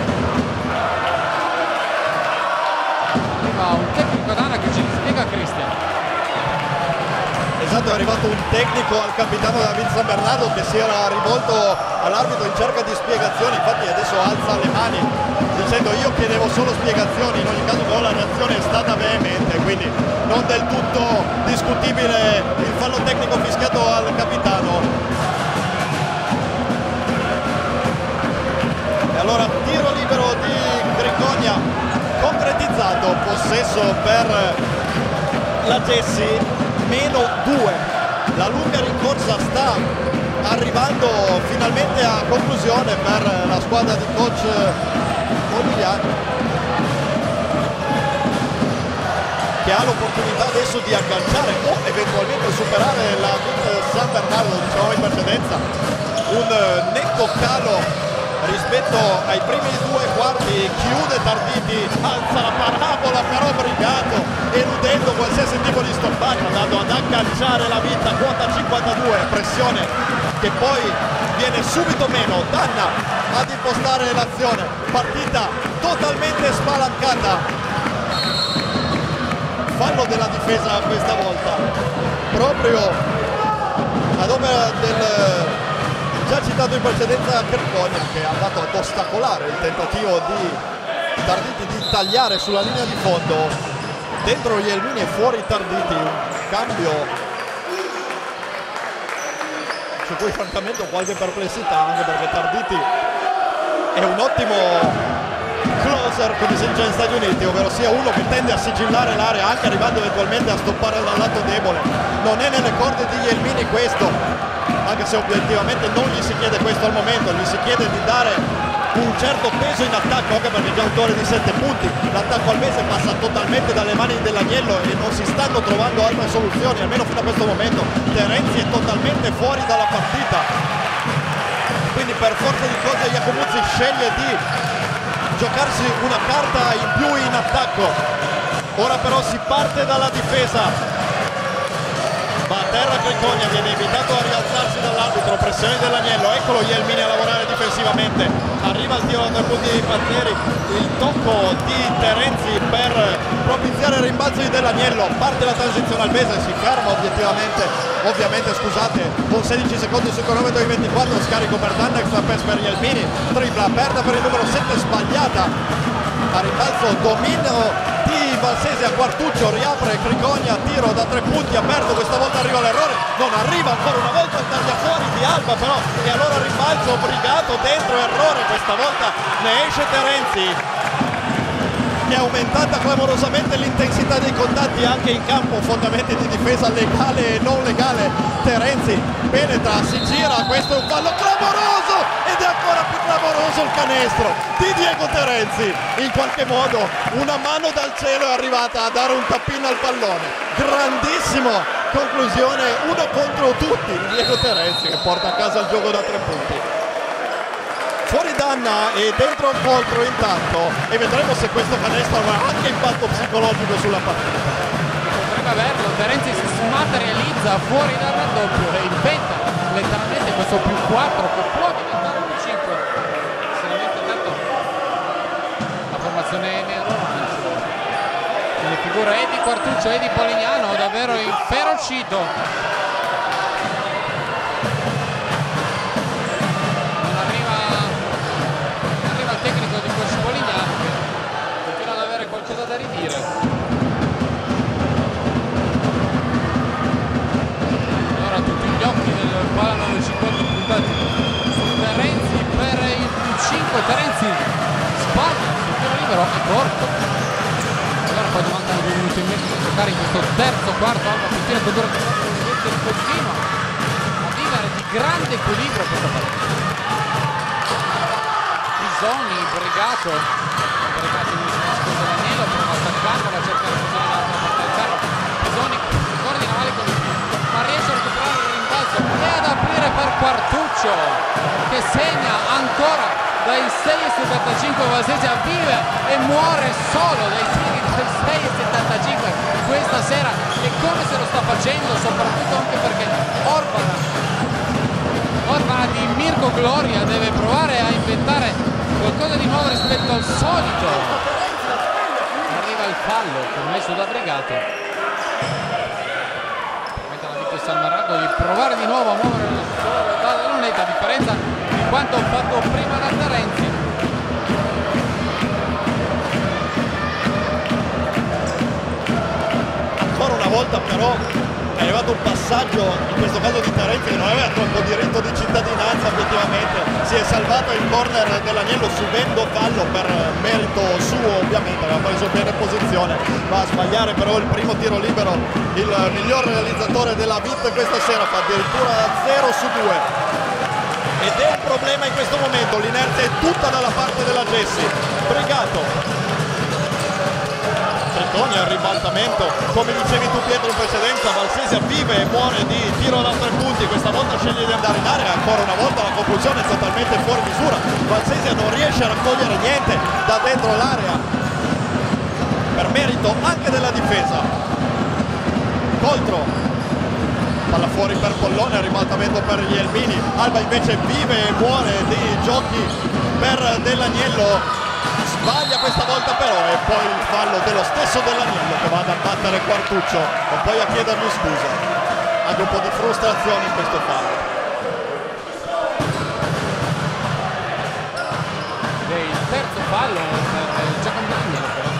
Arriva un tecnico d'Ana che ci spiega Cristian. Esatto, è arrivato un tecnico al capitano David San Bernardo che si era rivolto all'arbitro in cerca di spiegazioni, infatti adesso alza le mani dicendo io chiedevo solo spiegazioni, in ogni caso però la reazione è stata veemente, quindi non del tutto discutibile il fallo tecnico fischiato al capitano. E allora tiro libero di Grigogna concretizzato, possesso per la Gessi, meno due. La lunga rincorsa sta arrivando finalmente a conclusione per la squadra di coach Modigliani, che ha l'opportunità adesso di agganciare o eventualmente superare la San Bernardo, dicevamo in precedenza. Un netto calo rispetto ai primi due quarti, chiude Tarditi, alza la parabola però Brigato, eludendo qualsiasi tipo di stoppaggio, andando ad agganciare la vita, quota cinquantadue, pressione che poi viene subito meno. Danna ad impostare l'azione, partita totalmente spalancata, fallo della difesa questa volta proprio ad opera del già citato in precedenza Cricogna, che è andato ad ostacolare il tentativo di Tarditi di tagliare sulla linea di fondo. Dentro gli Elmini e fuori Tarditi, un cambio su cui francamente ho qualche perplessità, anche perché Tarditi è un ottimo closer, come si dice negli Stati Uniti, ovvero sia uno che tende a sigillare l'area anche arrivando eventualmente a stoppare dal lato debole. Non è nelle corde di Elmini questo, anche se obiettivamente non gli si chiede questo al momento, gli si chiede di dare un certo peso in attacco, anche perché è già autore di sette punti. L'attacco al mese passa totalmente dalle mani dell'Agnello e non si stanno trovando altre soluzioni, almeno fino a questo momento. Terenzi è totalmente fuori dalla partita, quindi per forza di cose Iacomuzzi sceglie di giocarsi una carta in più in attacco. Ora però si parte dalla difesa, va a terra Cricogna, viene invitato a rialzarsi dall'arbitro, pressione dell'Agnello, eccolo Jelmini a lavorare difensivamente, arriva il tiro dai punti di Pantieri, il tocco di Terenzi per propiziare i rimbalzi dell'Agnello, parte la transizione al mese, si ferma obiettivamente, ovviamente scusate, con sedici secondi sul cronometro di ventiquattro, scarico per Danna, extra pass per Jelmini, tripla aperta per il numero sette, sbagliata, a rimbalzo dominio di Valsesia, Quartuccio riapre Cricogna, tiro da tre punti aperto, questa volta arriva l'errore, non arriva ancora una volta il tagliafuori di Alba però, e allora rimbalzo Brigato dentro, errore, questa volta ne esce Terenzi. È aumentata clamorosamente l'intensità dei contatti anche in campo, fondamenti di difesa legale e non legale. Terenzi penetra, si gira, questo è un fallo clamoroso ed è ancora più clamoroso il canestro di Diego Terenzi. In qualche modo una mano dal cielo è arrivata a dare un tappino al pallone. Grandissimo, conclusione, uno contro tutti, Diego Terenzi che porta a casa il gioco da tre punti. Fuori Danna e dentro Coltro intanto, e vedremo se questo canestro avrà anche impatto psicologico sulla partita. Potrebbe averlo, Terenzi si smaterializza fuori dal raddoppio e inventa letteralmente questo più quattro che può diventare un cinque. Sinceramente tanto la formazione nero-arancio. Nelle figure Edi Quartuccio, Edi Polignano, davvero inferocito. Qualcosa da ridire. Allora tutti gli occhi del Pallanuove cinquanta puntati su Terenzi per il più cinque. Terenzi sbaglia sul tiro libero e corto. Allora poi mancano due minuti e mezzo da giocare in questo terzo quarto. Alba Cristina che dura continua a vivere di grande equilibrio questa partita. Bisogni, Brigato Brigato in secondo l'anello, prova a attaccarla, cerca di usare l'altra parte del carro. Bisogni coordina male con il piede, ma riesce a recuperare il rimbalzo e ad aprire per Quartuccio che segna ancora dai sei e settantacinque. Valsesia vive e muore solo dai tiri dai sei e settantacinque questa sera, e come se lo sta facendo, soprattutto anche perché Orban Orban di Mirko Gloria deve provare a inventare qualcosa di nuovo rispetto al solito. Arriva il fallo commesso da Brigato. Permette alla Vito San Maragdo di provare di nuovo a muovere la lunetta, a differenza di quanto fatto prima da Terenzi. Ancora una volta però è arrivato un passaggio, in questo caso di Terenzi, che non aveva troppo diritto di cittadinanza, effettivamente si è salvato il corner dell'Agnello subendo fallo per merito suo, ovviamente aveva preso bene posizione, va a sbagliare però il primo tiro libero. Il miglior realizzatore della V I T questa sera fa addirittura zero su due ed è un problema in questo momento, l'inerzia è tutta dalla parte della Gessi. Brigato, Cricogna, il ribaltamento, come dicevi tu Pietro in precedenza, Valsesia vive e muore di tiro da tre punti, questa volta sceglie di andare in area, ancora una volta la conclusione è totalmente fuori misura, Valsesia non riesce a raccogliere niente da dentro l'area, per merito anche della difesa. Coltro, palla fuori per Pollone, ribaltamento per gli Elmini, Alba invece vive e muore di giochi per Dell'Agnello. Sbaglia questa volta però, e poi il fallo dello stesso Dell'Agnello che va ad abbattere Quartuccio e poi a chiedergli scusa. Anche un po' di frustrazione in questo fallo. E il terzo fallo per Giacomo Dell'Agnello però.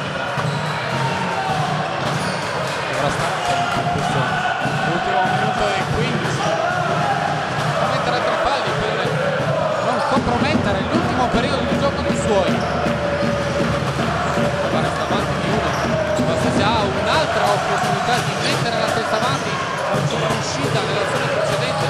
Dovrà stare attento in questo ultimo minuto e quindici. A mettere tre falli per non compromettere l'ultimo periodo di gioco dei suoi. Ha un'altra opportunità di mettere la testa avanti, non c'è riuscita nell'azione precedente.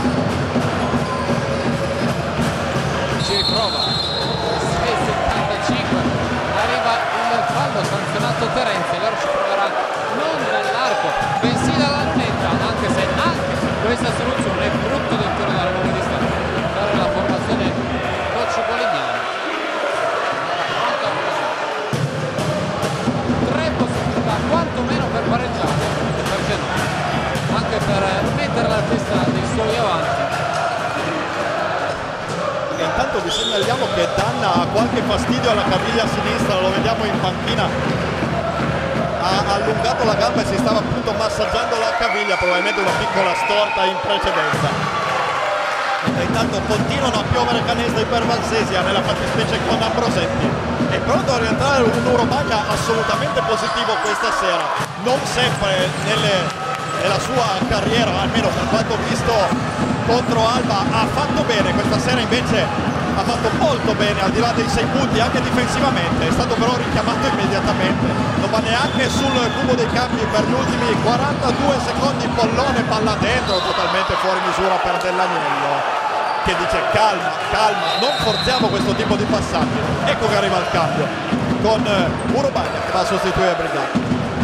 Ci riprova sei e settantacinque, arriva il fallo sanzionato Terenzi, allora ci proverà non dall'arco bensì dalla lunetta, anche se anche questa soluzione è frutto del tiro dalla lunga distanza per la formazione coach Polignano. Quantomeno per pareggiare, perché no, anche per mettere la testa dei suoi avanti. E intanto vi segnaliamo che Danna ha qualche fastidio alla caviglia sinistra, lo vediamo in panchina, ha allungato la gamba e si stava appunto massaggiando la caviglia, probabilmente una piccola storta in precedenza. E intanto continuano a piovere canestri per Valsesia, nella fattispecie con Ambrosetti. È pronto a rientrare un Urobaglia assolutamente positivo questa sera, non sempre nelle, nella sua carriera, almeno per quanto visto contro Alba, ha fatto bene. Questa sera invece ha fatto molto bene, al di là dei sei punti, anche difensivamente. È stato però richiamato immediatamente, non va neanche sul cubo dei cambi per gli ultimi quarantadue secondi. Pollone, palla dentro, totalmente fuori misura per Dell'Agnello, che dice calma, calma, non forziamo questo tipo di passaggi. Ecco che arriva il cambio con uh, Urobaglia che va a sostituire Brigatti.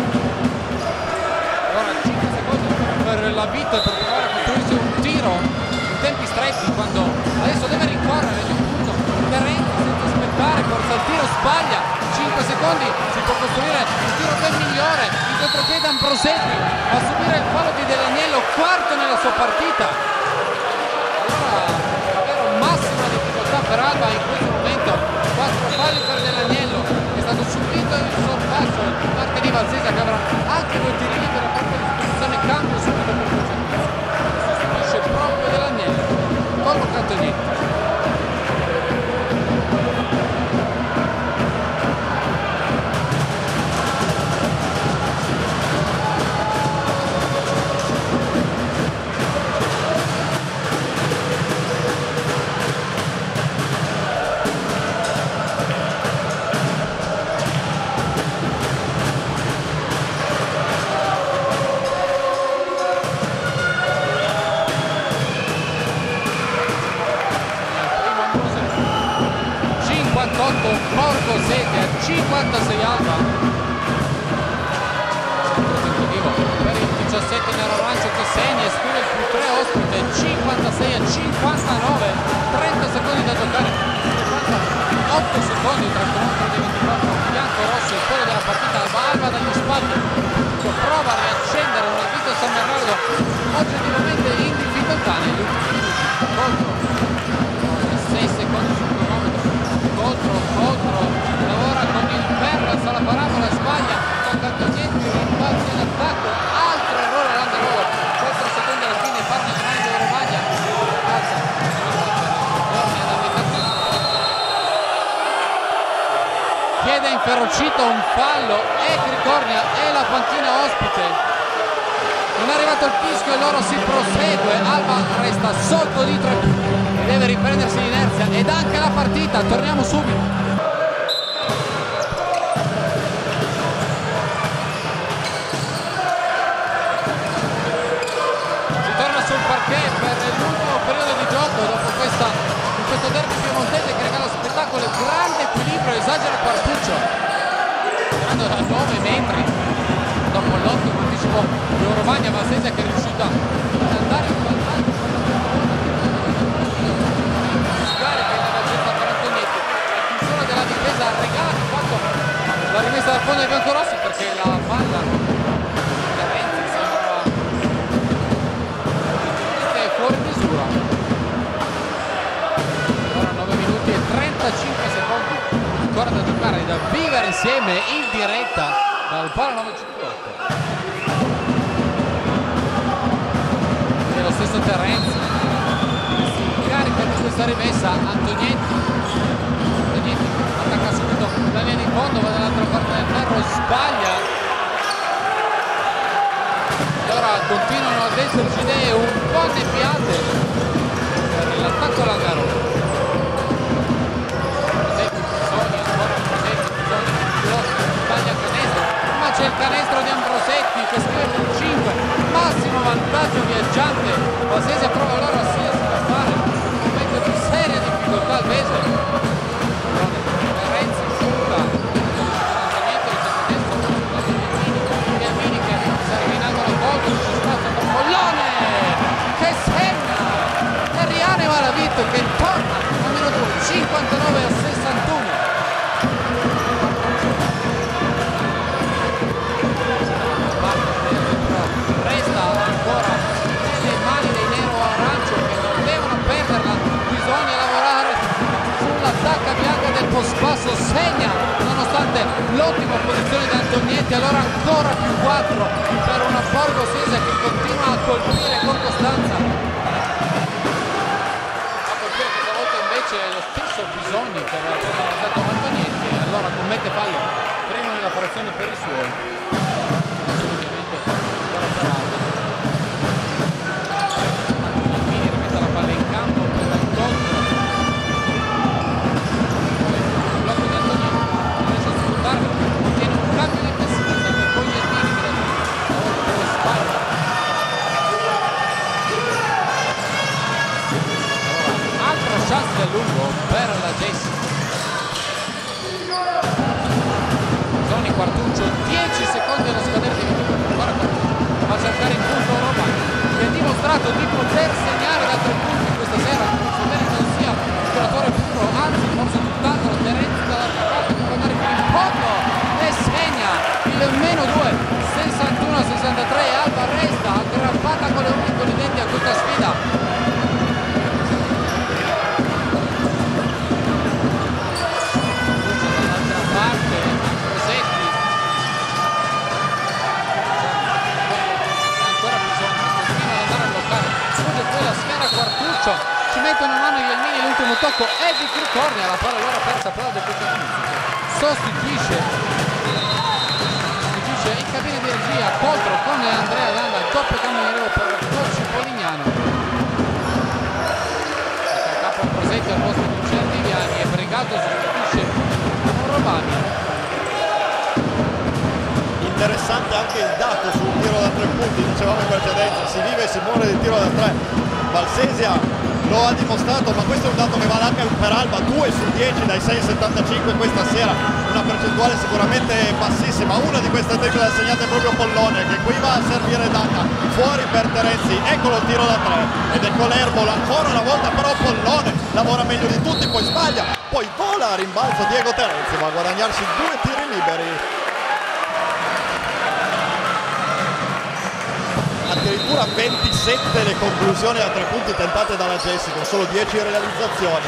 Ora cinque secondi per la vita per provare a costruirsi un tiro in tempi stretti, quando adesso deve rincorrere di un punto Terenzi senza aspettare, forza il tiro, sbaglia. Cinque secondi, si può costruire il tiro ben migliore. In contropiede Ambrosetti a subire il fallo di Dell'Agnello, quarto nella sua partita. Massima difficoltà per Alba in questo momento, quattro falli per Dell'Agnello, è stato subito il sorpasso il marca di Valsesa, che avrà anche due tiri liberi a propria disposizione. Cambio subito per Cocentino, sostituisce proprio Dell'Agnello con Cantonietti. Porco Sedia, cinquantasei Alba. Tentativo per il diciassette nero-arancio che segna e scrive il più tre ospite, cinquantasei a cinquantanove, trenta secondi da giocare, otto secondi tra il cronometro di ventiquattro bianco-rosso e quello della partita. Alba dagli spalti prova a riaccendere una vita San Bernardo oggettivamente in difficoltà negli ultimi minuti. Contro sei secondi sul cronometro, contro, contro, lavora con il Perla, sa la parabola, sbaglia con Cantonietti, rimbalzo in attacco, altro errore all'Anderolo, quattro secondi alla fine, parte grande Urobaglia, alza, chiede inferocito un fallo e Cricornia e la panchina ospite. Non è arrivato il fischio e loro si prosegue, Alba resta sotto di tre e deve riprendersi l'inerzia ed anche la partita. Torniamo subito. Si torna sul parquet per l'ultimo periodo di gioco dopo questa, in questo derby piemontese che regala spettacolo, grande equilibrio, esagera Quartuccio, tirando da nove metri dopo l'ottimo anticipo di Urobaglia. Valsesa che è riuscita ad andare in vantaggio della difesa, regala di fatto la rimessa dal fondo dei biancorossi, perché la palla Terenzi sembra che è fuori misura. Ora nove minuti e trentacinque secondi ancora da giocare, da vivere insieme in diretta dal Pala novecentocinquantotto. E lo stesso Terenzi che si carica di questa rimessa. Antonietti attacca subito la linea in fondo, va dall'altra parte del ferro, sbaglia e ora continuano ad esserci idee un po' annebbiate per l'attacco all'Angarolo. Bisogna ancora bisogna sbaglia canestro, ma c'è il canestro di Ambrosetti che scrive per cinque, massimo vantaggio viaggiante. Valsesa prova allora a sia da fare un momento di seria difficoltà al Vese. Che torna a meno due, cinquantanove a sessantuno. Resta ancora nelle mani dei nero-arancio che non devono perderla, bisogna lavorare sull'attacca bianca del pospasso, segna nonostante l'ottima posizione di Antonietti, allora ancora più quattro per una Borgo Sesa che continua a colpire con costanza. C'è lo stesso bisogno che aveva penalizzato Antonietti. allora commette fallo prima nella frazione per i suoi, ovviamente ancora per Alba. Almini rimette la palla in campo per il gol, blocco di Antonio, non riesce a sfruttarlo, ottiene un cambio di classifica per poi Almini che da le spalle. Altro chance da lungo per la Jessie. Zoni Quartuccio, dieci secondi allo scadere di minuto, ancora va a cercare in punto Roma, che ha dimostrato di poter segnare da tre punti questa sera, sebbene non sia un giocatore puro, anzi forse tutt'altro. Terenzi dall'altra parte può andare più in fondo e segna il meno due, sessantuno a sessantatré. Alba resta aggrappata con le unghie con i denti a questa sfida. Quartuccio ci mette una mano Ielmini, l'ultimo tocco è di Cricornia, la palla allora persa però del sostituisce sostituisce in cabina di regia Poltro con Andrea Danda, doppio cambio di per coach Polignano. Il capo presente al posto di Luciano Viviani e Brigato sostituisce Romani. Interessante anche il dato sul tiro da tre punti, dicevamo in precedenza, si vive e si muore del tiro da tre. Valsesia lo ha dimostrato, ma questo è un dato che vale anche per Alba, due su dieci dai sei virgola settantacinque questa sera, una percentuale sicuramente bassissima. Una di queste triple assegnate proprio Pollone, che qui va a servire Danna, fuori per Terenzi, eccolo il tiro da tre ed ecco l'Herbol ancora una volta, però Pollone lavora meglio di tutti, poi sbaglia, poi vola a rimbalzo Diego Terenzi, va a guadagnarsi due tiri liberi. Addirittura ventisette le conclusioni a tre punti tentate dalla Jessie con solo dieci realizzazioni.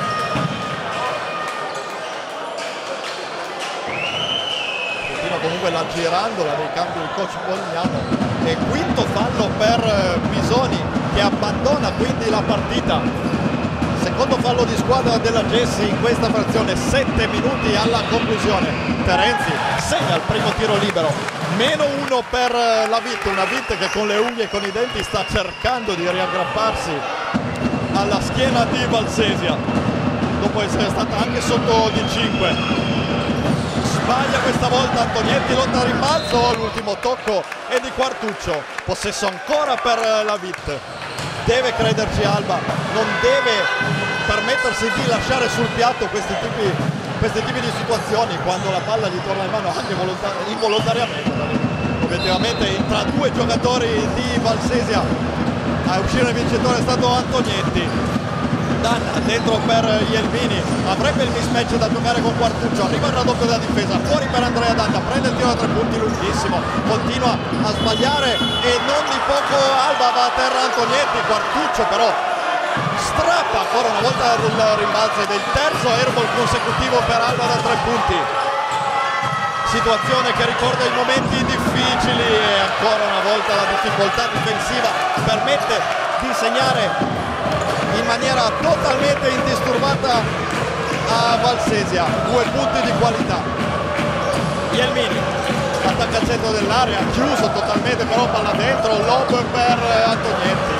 Continua comunque la girandola dei cambi del coach Polignano e quinto fallo per Bisoni che abbandona quindi la partita. Secondo fallo di squadra della Jessie in questa frazione, sette minuti alla conclusione. Terenzi segna il primo tiro libero, meno uno per la Vit, una Vit che con le unghie e con i denti sta cercando di riaggrapparsi alla schiena di Valsesia dopo essere stata anche sotto di cinque. Sbaglia questa volta Antonietti, lotta a rimbalzo, l'ultimo tocco è di Quartuccio, possesso ancora per la Vit. Deve crederci Alba, non deve permettersi di lasciare sul piatto questi tipi, questi tipi di situazioni quando la palla gli torna in mano anche involontariamente. Obiettivamente tra due giocatori di Valsesia a uscire vincitore è stato Antonietti. Danna dentro per Ielmini, avrebbe il mismatch da giocare con Quartuccio, arriva il raddoppio della difesa, fuori per Andrea Danna, prende il tiro da tre punti lunghissimo, continua a sbagliare e non di poco Alba va a terra Antonietti. Quartuccio però strappa ancora una volta il rimbalzo ed è il terzo airball consecutivo per Alba da tre punti. Situazione che ricorda i momenti difficili e ancora una volta la difficoltà difensiva permette di segnare in maniera totalmente indisturbata a Valsesia, due punti di qualità. Ielmini attacca al centro dell'area, chiuso totalmente però palla dentro, lob per Antonietti.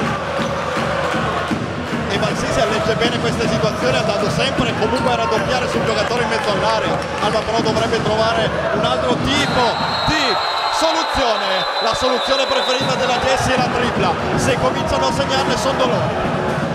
E Valsesia legge bene queste situazioni andando sempre comunque a raddoppiare sul giocatore in mezzo all'area. Alba però dovrebbe trovare un altro tipo di soluzione. La soluzione preferita della Jessie è la tripla, se cominciano a segnarne sono dolori.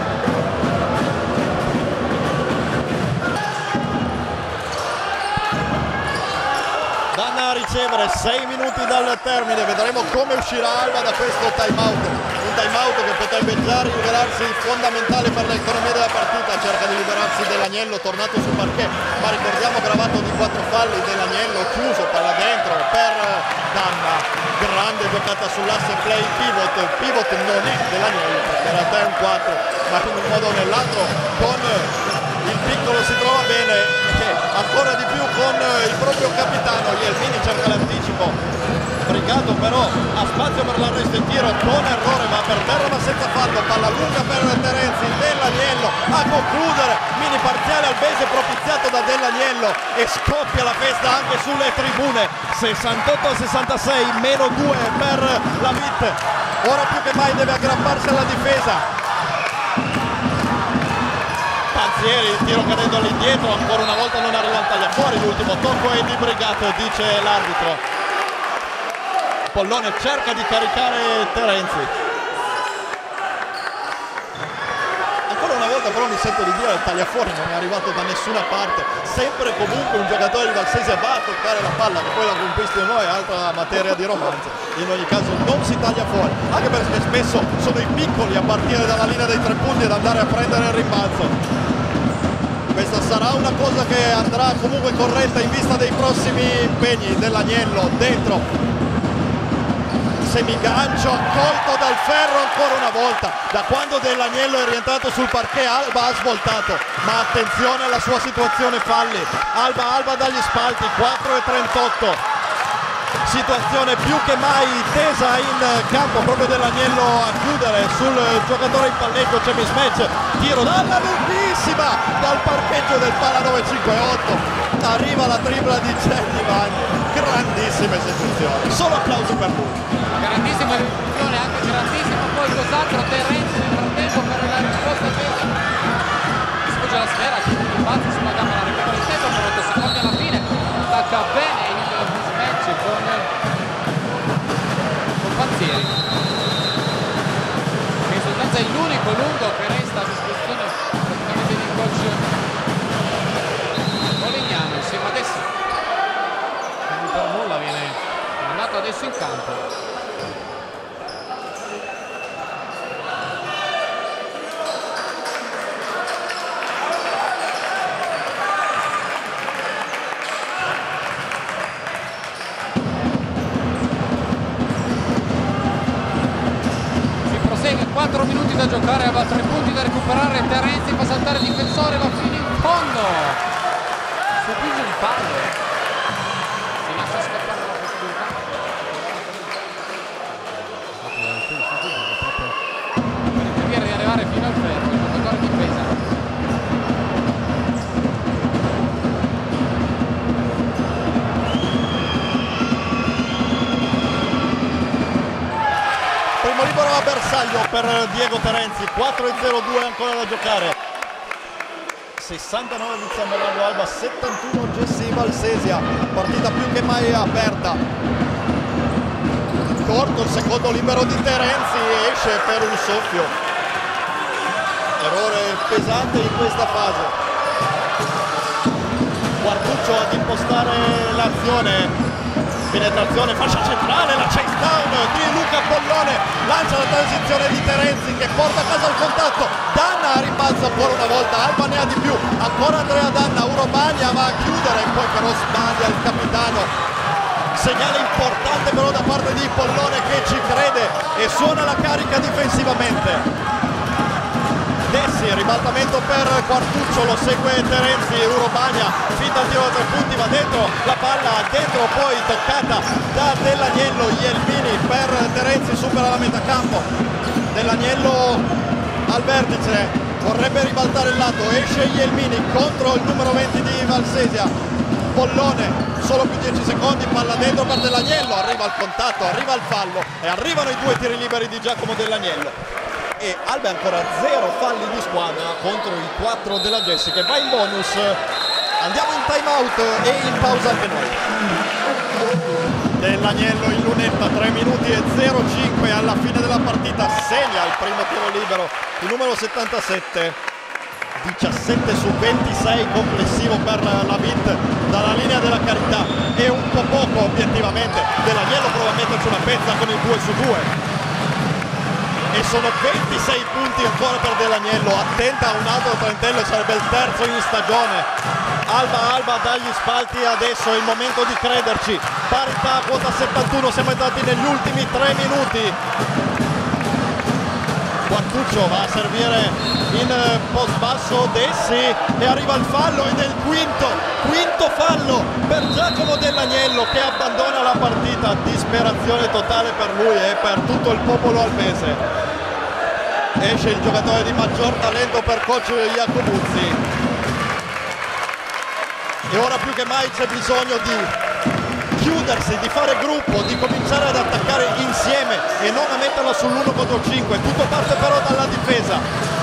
A ricevere sei minuti dal termine, vedremo come uscirà Alba da questo time out, un time out che potrebbe già rivelarsi fondamentale per l'economia della partita. Cerca di liberarsi dell'Agnello tornato sul parquet, ma ricordiamo gravato di quattro falli dell'Agnello, chiuso palla dentro per Danna, grande giocata sull'asse play pivot, il pivot non è dell'Agnello perché in realtà è un quattro, ma in un modo o nell'altro con il piccolo si trova bene, ancora di più con il proprio capitano. Ielmini cerca l'anticipo, Brigato però aspetta spazio per l'arresto in tiro con errore, ma per terra ma senza fallo. Palla lunga per Terenzi, Dell'Agnello a concludere, mini parziale Albese propiziato da Dell'Agnello e scoppia la festa anche sulle tribune. Sessantotto a sessantasei, meno due per la Vit, ora più che mai deve aggrapparsi alla difesa. Panzieri, il tiro cadendo all'indietro, ancora una volta non arriva il tagliafuori, l'ultimo tocco è di Brigato, dice l'arbitro. Pollone cerca di caricare Terenzi. Ancora una volta però mi sento di dire il tagliafuori non è arrivato da nessuna parte, sempre comunque un giocatore di Valsesia va a toccare la palla, che poi la conquisti o no è altra materia di romanzo. In ogni caso non si taglia fuori, anche perché spesso sono i piccoli a partire dalla linea dei tre punti ed andare a prendere il rimbalzo. Questa sarà una cosa che andrà comunque corretta in vista dei prossimi impegni. Dell'Agnello dentro, semigancio colto dal ferro ancora una volta. Da quando Dell'Agnello è rientrato sul parquet Alba ha svoltato, ma attenzione alla sua situazione falli. Alba Alba dagli spalti, quattro e trentotto, situazione più che mai tesa in campo, proprio Dell'Agnello a chiudere sul giocatore in palleggio. C'è mismatch, tiro dalla lunghissima dal parcheggio del Pala nove cinque otto, arriva la tripla di Gianni Vagni, grandissima esecuzione, solo applauso per lui. Grandissima esecuzione, anche grandissimo qualcos'altro. Terenzi nel frattempo per la risposta tesa sfugge la sfera, il balzo si magava la recupera il tempo per otto secondi alla fine, attacca bene il mismatch con, con Panzieri, che in sostanza è l'unico lungo che resta a disposizione praticamente di coach Polignano insieme adesso, quindi per nulla viene mandato adesso in campo. quattro minuti da giocare, aveva tre punti da recuperare. Terenzi fa saltare il difensore, va fino in fondo sul piso di palle, si lascia scappare la possibilità per intervenire di arrivare fino al ferro il giocatore di difesa. Primo libero a bersaglio per Diego Terenzi, quattro e zero due ancora da giocare. sessantanove Vizia Merlano Alba, settantuno Gessi Valsesia, partita più che mai aperta. Corto il secondo libero di Terenzi, esce per un soffio. Errore pesante in questa fase. Quartuccio ad impostare l'azione. Penetrazione, fascia centrale, la chase down di Luca Pollone, lancia la transizione di Terenzi che porta a casa il contatto. Danna rimbalza ancora una volta, Alba ne ha di più, ancora Andrea Danna, Uromagna va a chiudere, poi però sbaglia il capitano. Segnale importante però da parte di Pollone che ci crede e suona la carica difensivamente. Dessi, ribaltamento per Quartuccio, lo segue Terenzi, Uromagna, finta il tiro da tre punti, va dentro, la palla dentro, poi toccata da Dell'Agnello. Ielmini per Terenzi, supera la metà campo. Dell'Agnello al vertice, vorrebbe ribaltare il lato, esce Ielmini contro il numero venti di Valsesia. Pollone, solo più dieci secondi, palla dentro per Dell'Agnello, arriva il contatto, arriva il fallo e arrivano i due tiri liberi di Giacomo Dell'Agnello. E Alba ancora zero falli di squadra contro i quattro della Gessi che va in bonus. Andiamo in time out e in pausa anche noi. Dell'Agnello in lunetta, tre minuti e zero cinque alla fine della partita, segna il primo tiro libero il numero settantasette. diciassette su ventisei complessivo per la Vit dalla linea della carità, e un po' poco obiettivamente. Dell'Agnello prova a metterci una pezza con il due su due e sono ventisei punti ancora per Dell'Agnello. Attenta a un altro trentello, sarebbe il terzo in stagione. Alba Alba dagli spalti, adesso è il momento di crederci. Parità, quota settantuno, siamo entrati negli ultimi tre minuti. Quartuccio va a servire in post basso Dessi e arriva il fallo ed è il quinto, quinto fallo per Giacomo Dell'Agnello che abbandona la partita. Disperazione totale per lui e per tutto il popolo albese. Esce il giocatore di maggior talento per coach Iacobuzzi e ora più che mai c'è bisogno di chiudersi, di fare gruppo, di cominciare ad attaccare insieme e non a metterla sull'uno contro cinque. Tutto parte però dalla difesa.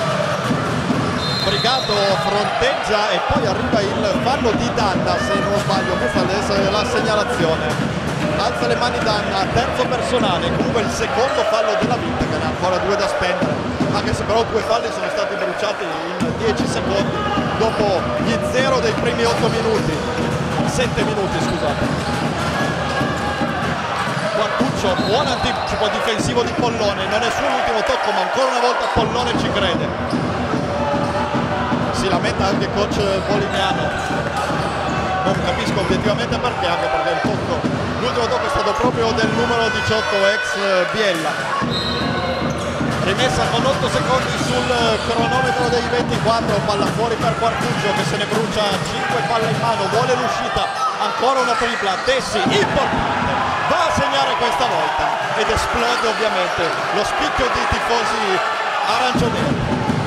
Brigato fronteggia e poi arriva il fallo di Danna, se non sbaglio, questa deve essere la segnalazione. Alza le mani Danna, terzo personale, comunque il secondo fallo della vita, che ne ha ancora due da spendere, anche se però due falli sono stati bruciati in dieci secondi dopo gli zero dei primi otto minuti, sette minuti scusate. Quartuccio, buon anticipo difensivo di Pollone, non è suo l'ultimo tocco ma ancora una volta Pollone ci crede. Si lamenta anche il coach Polignano, non capisco obiettivamente perché, anche perché il tocco, l'ultimo tocco è stato proprio del numero diciotto ex Biella. Rimessa con otto secondi sul cronometro dei ventiquattro, palla fuori per Quartuccio che se ne brucia cinque palle in mano, vuole l'uscita, ancora una tripla, Dessi, importante, va a segnare questa volta ed esplode ovviamente lo spicchio dei tifosi arancioneri.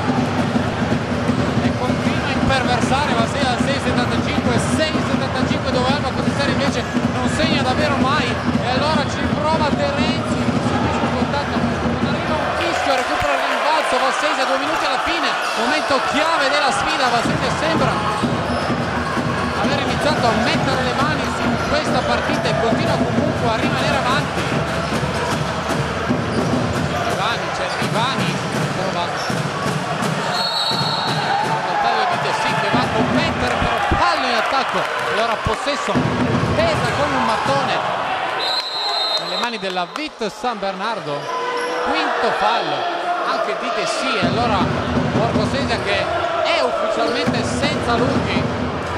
E continua a imperversare, va sia al sei settantacinque, sei settantacinque dove Alba Cottesera invece non segna davvero mai e allora ci prova Terenzi, subisce il contatto, non arriva un fischio, recupera il rimbalzo, Valsesia due minuti alla fine, momento chiave della sfida, Valsesia sembra aver iniziato a mettere le mani su questa partita e continua comunque a rimanere avanti. Rivani, c'è Rivani, però va Ottavio Di Dessi che va a commettere però fallo in attacco, allora possesso pesa come un mattone nelle mani della Vit San Bernardo, quinto fallo anche Di Dessi e allora Borgosesia che è ufficialmente senza lunghi.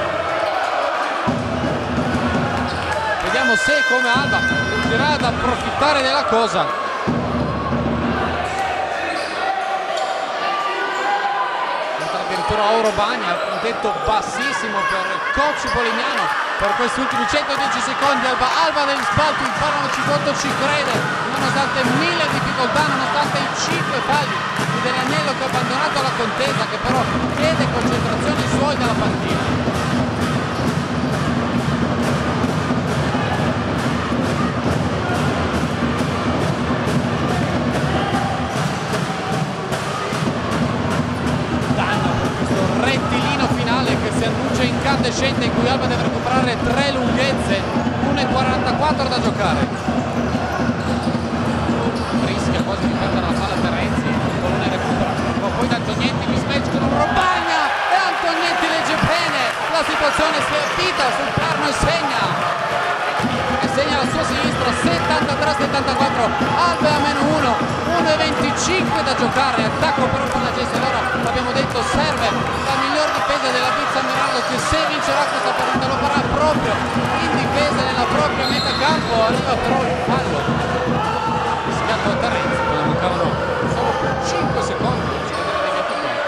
Vediamo se come Alba riuscirà ad approfittare della cosa. Entra addirittura Auro Bagna, detto bassissimo per il coach Polignano per questi ultimi centodieci secondi. Alba, Alba degli spalti, imparano Cicotto ci crede, nonostante mille difficoltà, nonostante i cinque falli di Dell'Agnello che ha abbandonato la contesa, che però chiede concentrazione suoi dalla panchina. Rettilino finale che si annuncia incandescente in cui Alba deve recuperare tre lunghezze, uno e quarantaquattro da giocare. Rischia quasi di perdere la palla Terenzi, Polone recupera, ma poi da Antonietti mismatch con un Robagna e Antonietti legge bene, la situazione si avvita sul perno e segna e segna la sua sinistra, settantatré settantaquattro, Alba a meno uno, uno e venticinque da giocare, attacco però con la Gesti, allora abbiamo detto serve la miglior difesa della Vit San Bernardo che se vincerà questa partita lo farà proprio in difesa nella propria metà campo, arriva però il fallo rischiato a Terenzi quando mancavano solo cinque secondi per giocare dei ventiquattro.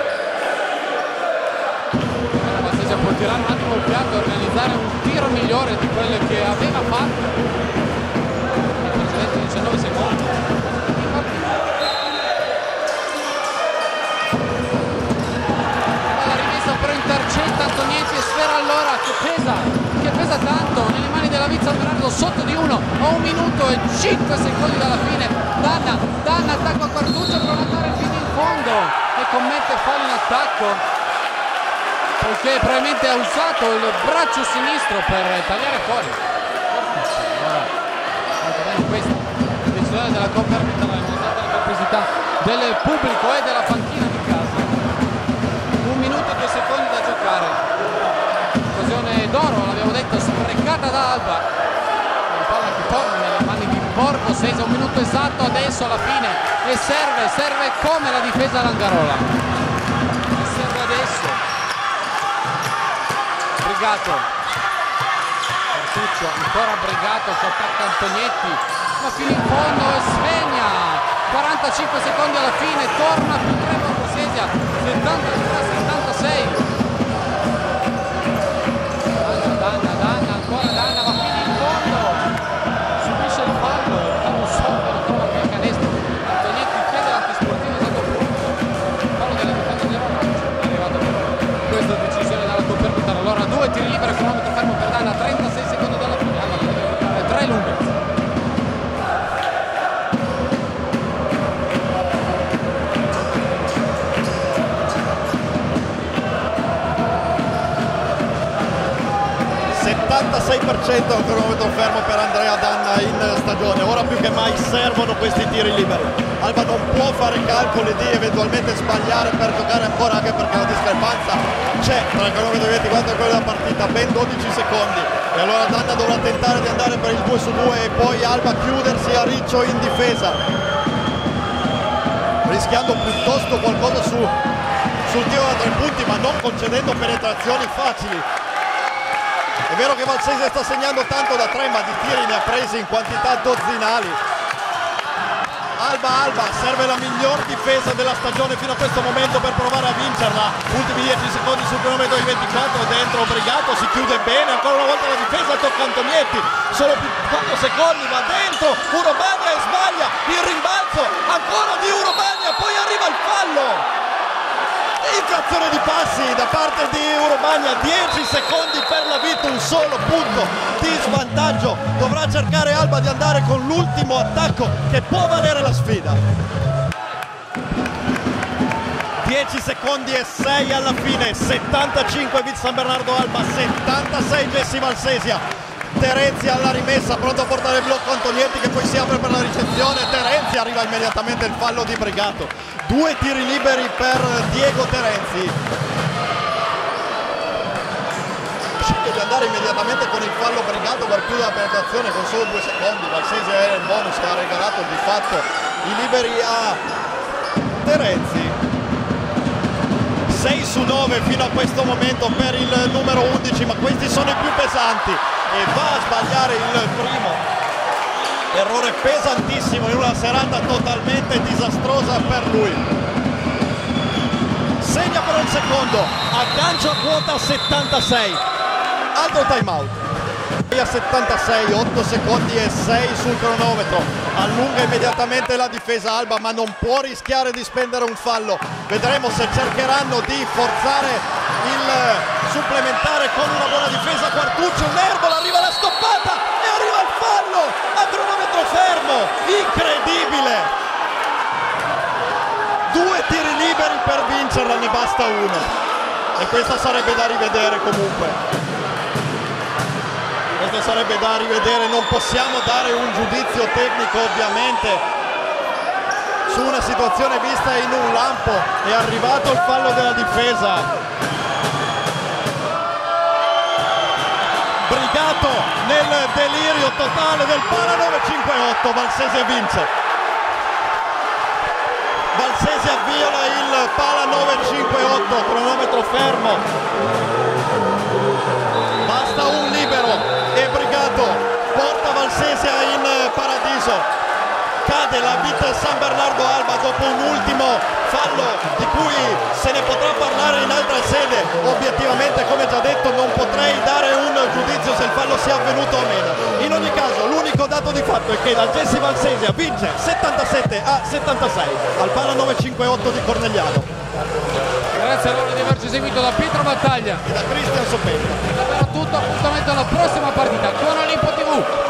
Allora Valsesia può tirare un attimo il piatto e organizzare un tiro migliore di quello che aveva fatto nei precedenti diciannove secondi. Intercetta Antonietti e sfera allora che pesa, che pesa tanto nelle mani della Vit San Bernardo, sotto di uno a un minuto e cinque secondi dalla fine. Danna, Danna attacca Quartuccio per andare fino in fondo e commette fallo in attacco perché probabilmente ha usato il braccio sinistro per tagliare fuori. Allora, questa decisione della Coppa arbitrale nonostante la complessità del pubblico e della panchina di casa. Un minuto e due secondi da giocare, occasione d'oro, l'abbiamo detto, sprecata da Alba, la palla che torna nelle mani di Borgosesia, un minuto esatto adesso alla fine e serve, serve come la difesa Langarola e serve adesso. Brigato, Quartuccio, ancora Brigato che attacca Antonietti, ma fino in fondo e segna quarantacinque secondi alla fine, torna più tre per Borsesia, settantatré a settantasei. Danna, Danna, Danna, ancora Danna, va fino in fondo, subisce il fallo, fallo sotto, lo trova più il canestro. Antonietti chiede l'antisportivo, è stato pronto, fallo della difesa di Roma, è arrivato questa decisione dalla copertura. Allora due tiri liberi, cronometro fermo per Danna, trentasei secondi dalla fine, Danna deve recuperare tre lunghe. settantasei per cento al cronometro fermo per Andrea Danna in stagione. Ora più che mai servono questi tiri liberi. Alba non può fare calcoli di eventualmente sbagliare per giocare ancora, anche perché la discrepanza c'è tra il cronometro ventiquattro e quello della partita, ben dodici secondi. E allora Danna dovrà tentare di andare per il due su due e poi Alba chiudersi a riccio in difesa, rischiando piuttosto qualcosa su, sul tiro da tre punti, ma non concedendo penetrazioni facili. È vero che Valsesia sta segnando tanto da tre, ma di tiri ne ha presi in quantità dozzinali. Alba Alba serve la miglior difesa della stagione fino a questo momento per provare a vincerla. Ultimi dieci secondi sul cronometro di ventiquattro, dentro Brigato, si chiude bene, ancora una volta la difesa, tocca Antonietti, solo più quattro secondi, va dentro Urobagna e sbaglia il rimbalzo, ancora di Urobagna, poi arriva il fallo. Infrazione di passi da parte di Urobagna, dieci secondi per la vita, un solo punto di svantaggio. Dovrà cercare Alba di andare con l'ultimo attacco che può valere la sfida. dieci secondi e sei alla fine, settantacinque Vit San Bernardo Alba, settantasei Jessy Valsesia. Terenzi alla rimessa, pronto a portare il blocco Antonietti che poi si apre per la ricezione. Terenzi, arriva immediatamente il fallo di Brigato. Due tiri liberi per Diego Terenzi. Sceglie di andare immediatamente con il fallo Brigato per chiudere la penetrazione con solo due secondi. Valsesia era il bonus che ha regalato di fatto i liberi a Terenzi. sei su nove fino a questo momento per il numero undici, ma questi sono i più pesanti e va a sbagliare il primo. Errore pesantissimo in una serata totalmente disastrosa per lui. Segna però il secondo, aggancia a quota settantasei. Altro time out. A settantasei, otto secondi e sei sul cronometro. Allunga immediatamente la difesa Alba, ma non può rischiare di spendere un fallo. Vedremo se cercheranno di forzare il supplementare con una buona difesa. Quartuccio, Nerbola, arriva la stoppata e arriva il fallo a cronometro fermo. Incredibile! Due tiri liberi per vincerla, ne basta uno. E questa sarebbe da rivedere comunque. Questo sarebbe da rivedere, non possiamo dare un giudizio tecnico ovviamente su una situazione vista in un lampo. È arrivato il fallo della difesa. Brigato nel delirio totale del pala nove cinque otto, Valsesia vince. Valsesia viola il pala nove cinque otto, cronometro fermo. Basta un libero e Brigato porta Valsesia in paradiso. Cade la Vit San Bernardo Alba dopo un ultimo fallo di cui se ne potrà parlare in altra sede. Obiettivamente, come già detto, non potrei dare un giudizio se il fallo sia avvenuto o meno. In ogni caso l'unico dato di fatto è che la Jessy Valsesia vince settantasette a settantasei al pala nove cinque otto di Cornegliano. Grazie allora di averci seguito da Pietro Battaglia e da Cristian Sopelli. È davvero tutto, appuntamento alla prossima partita con Olimpo tivù.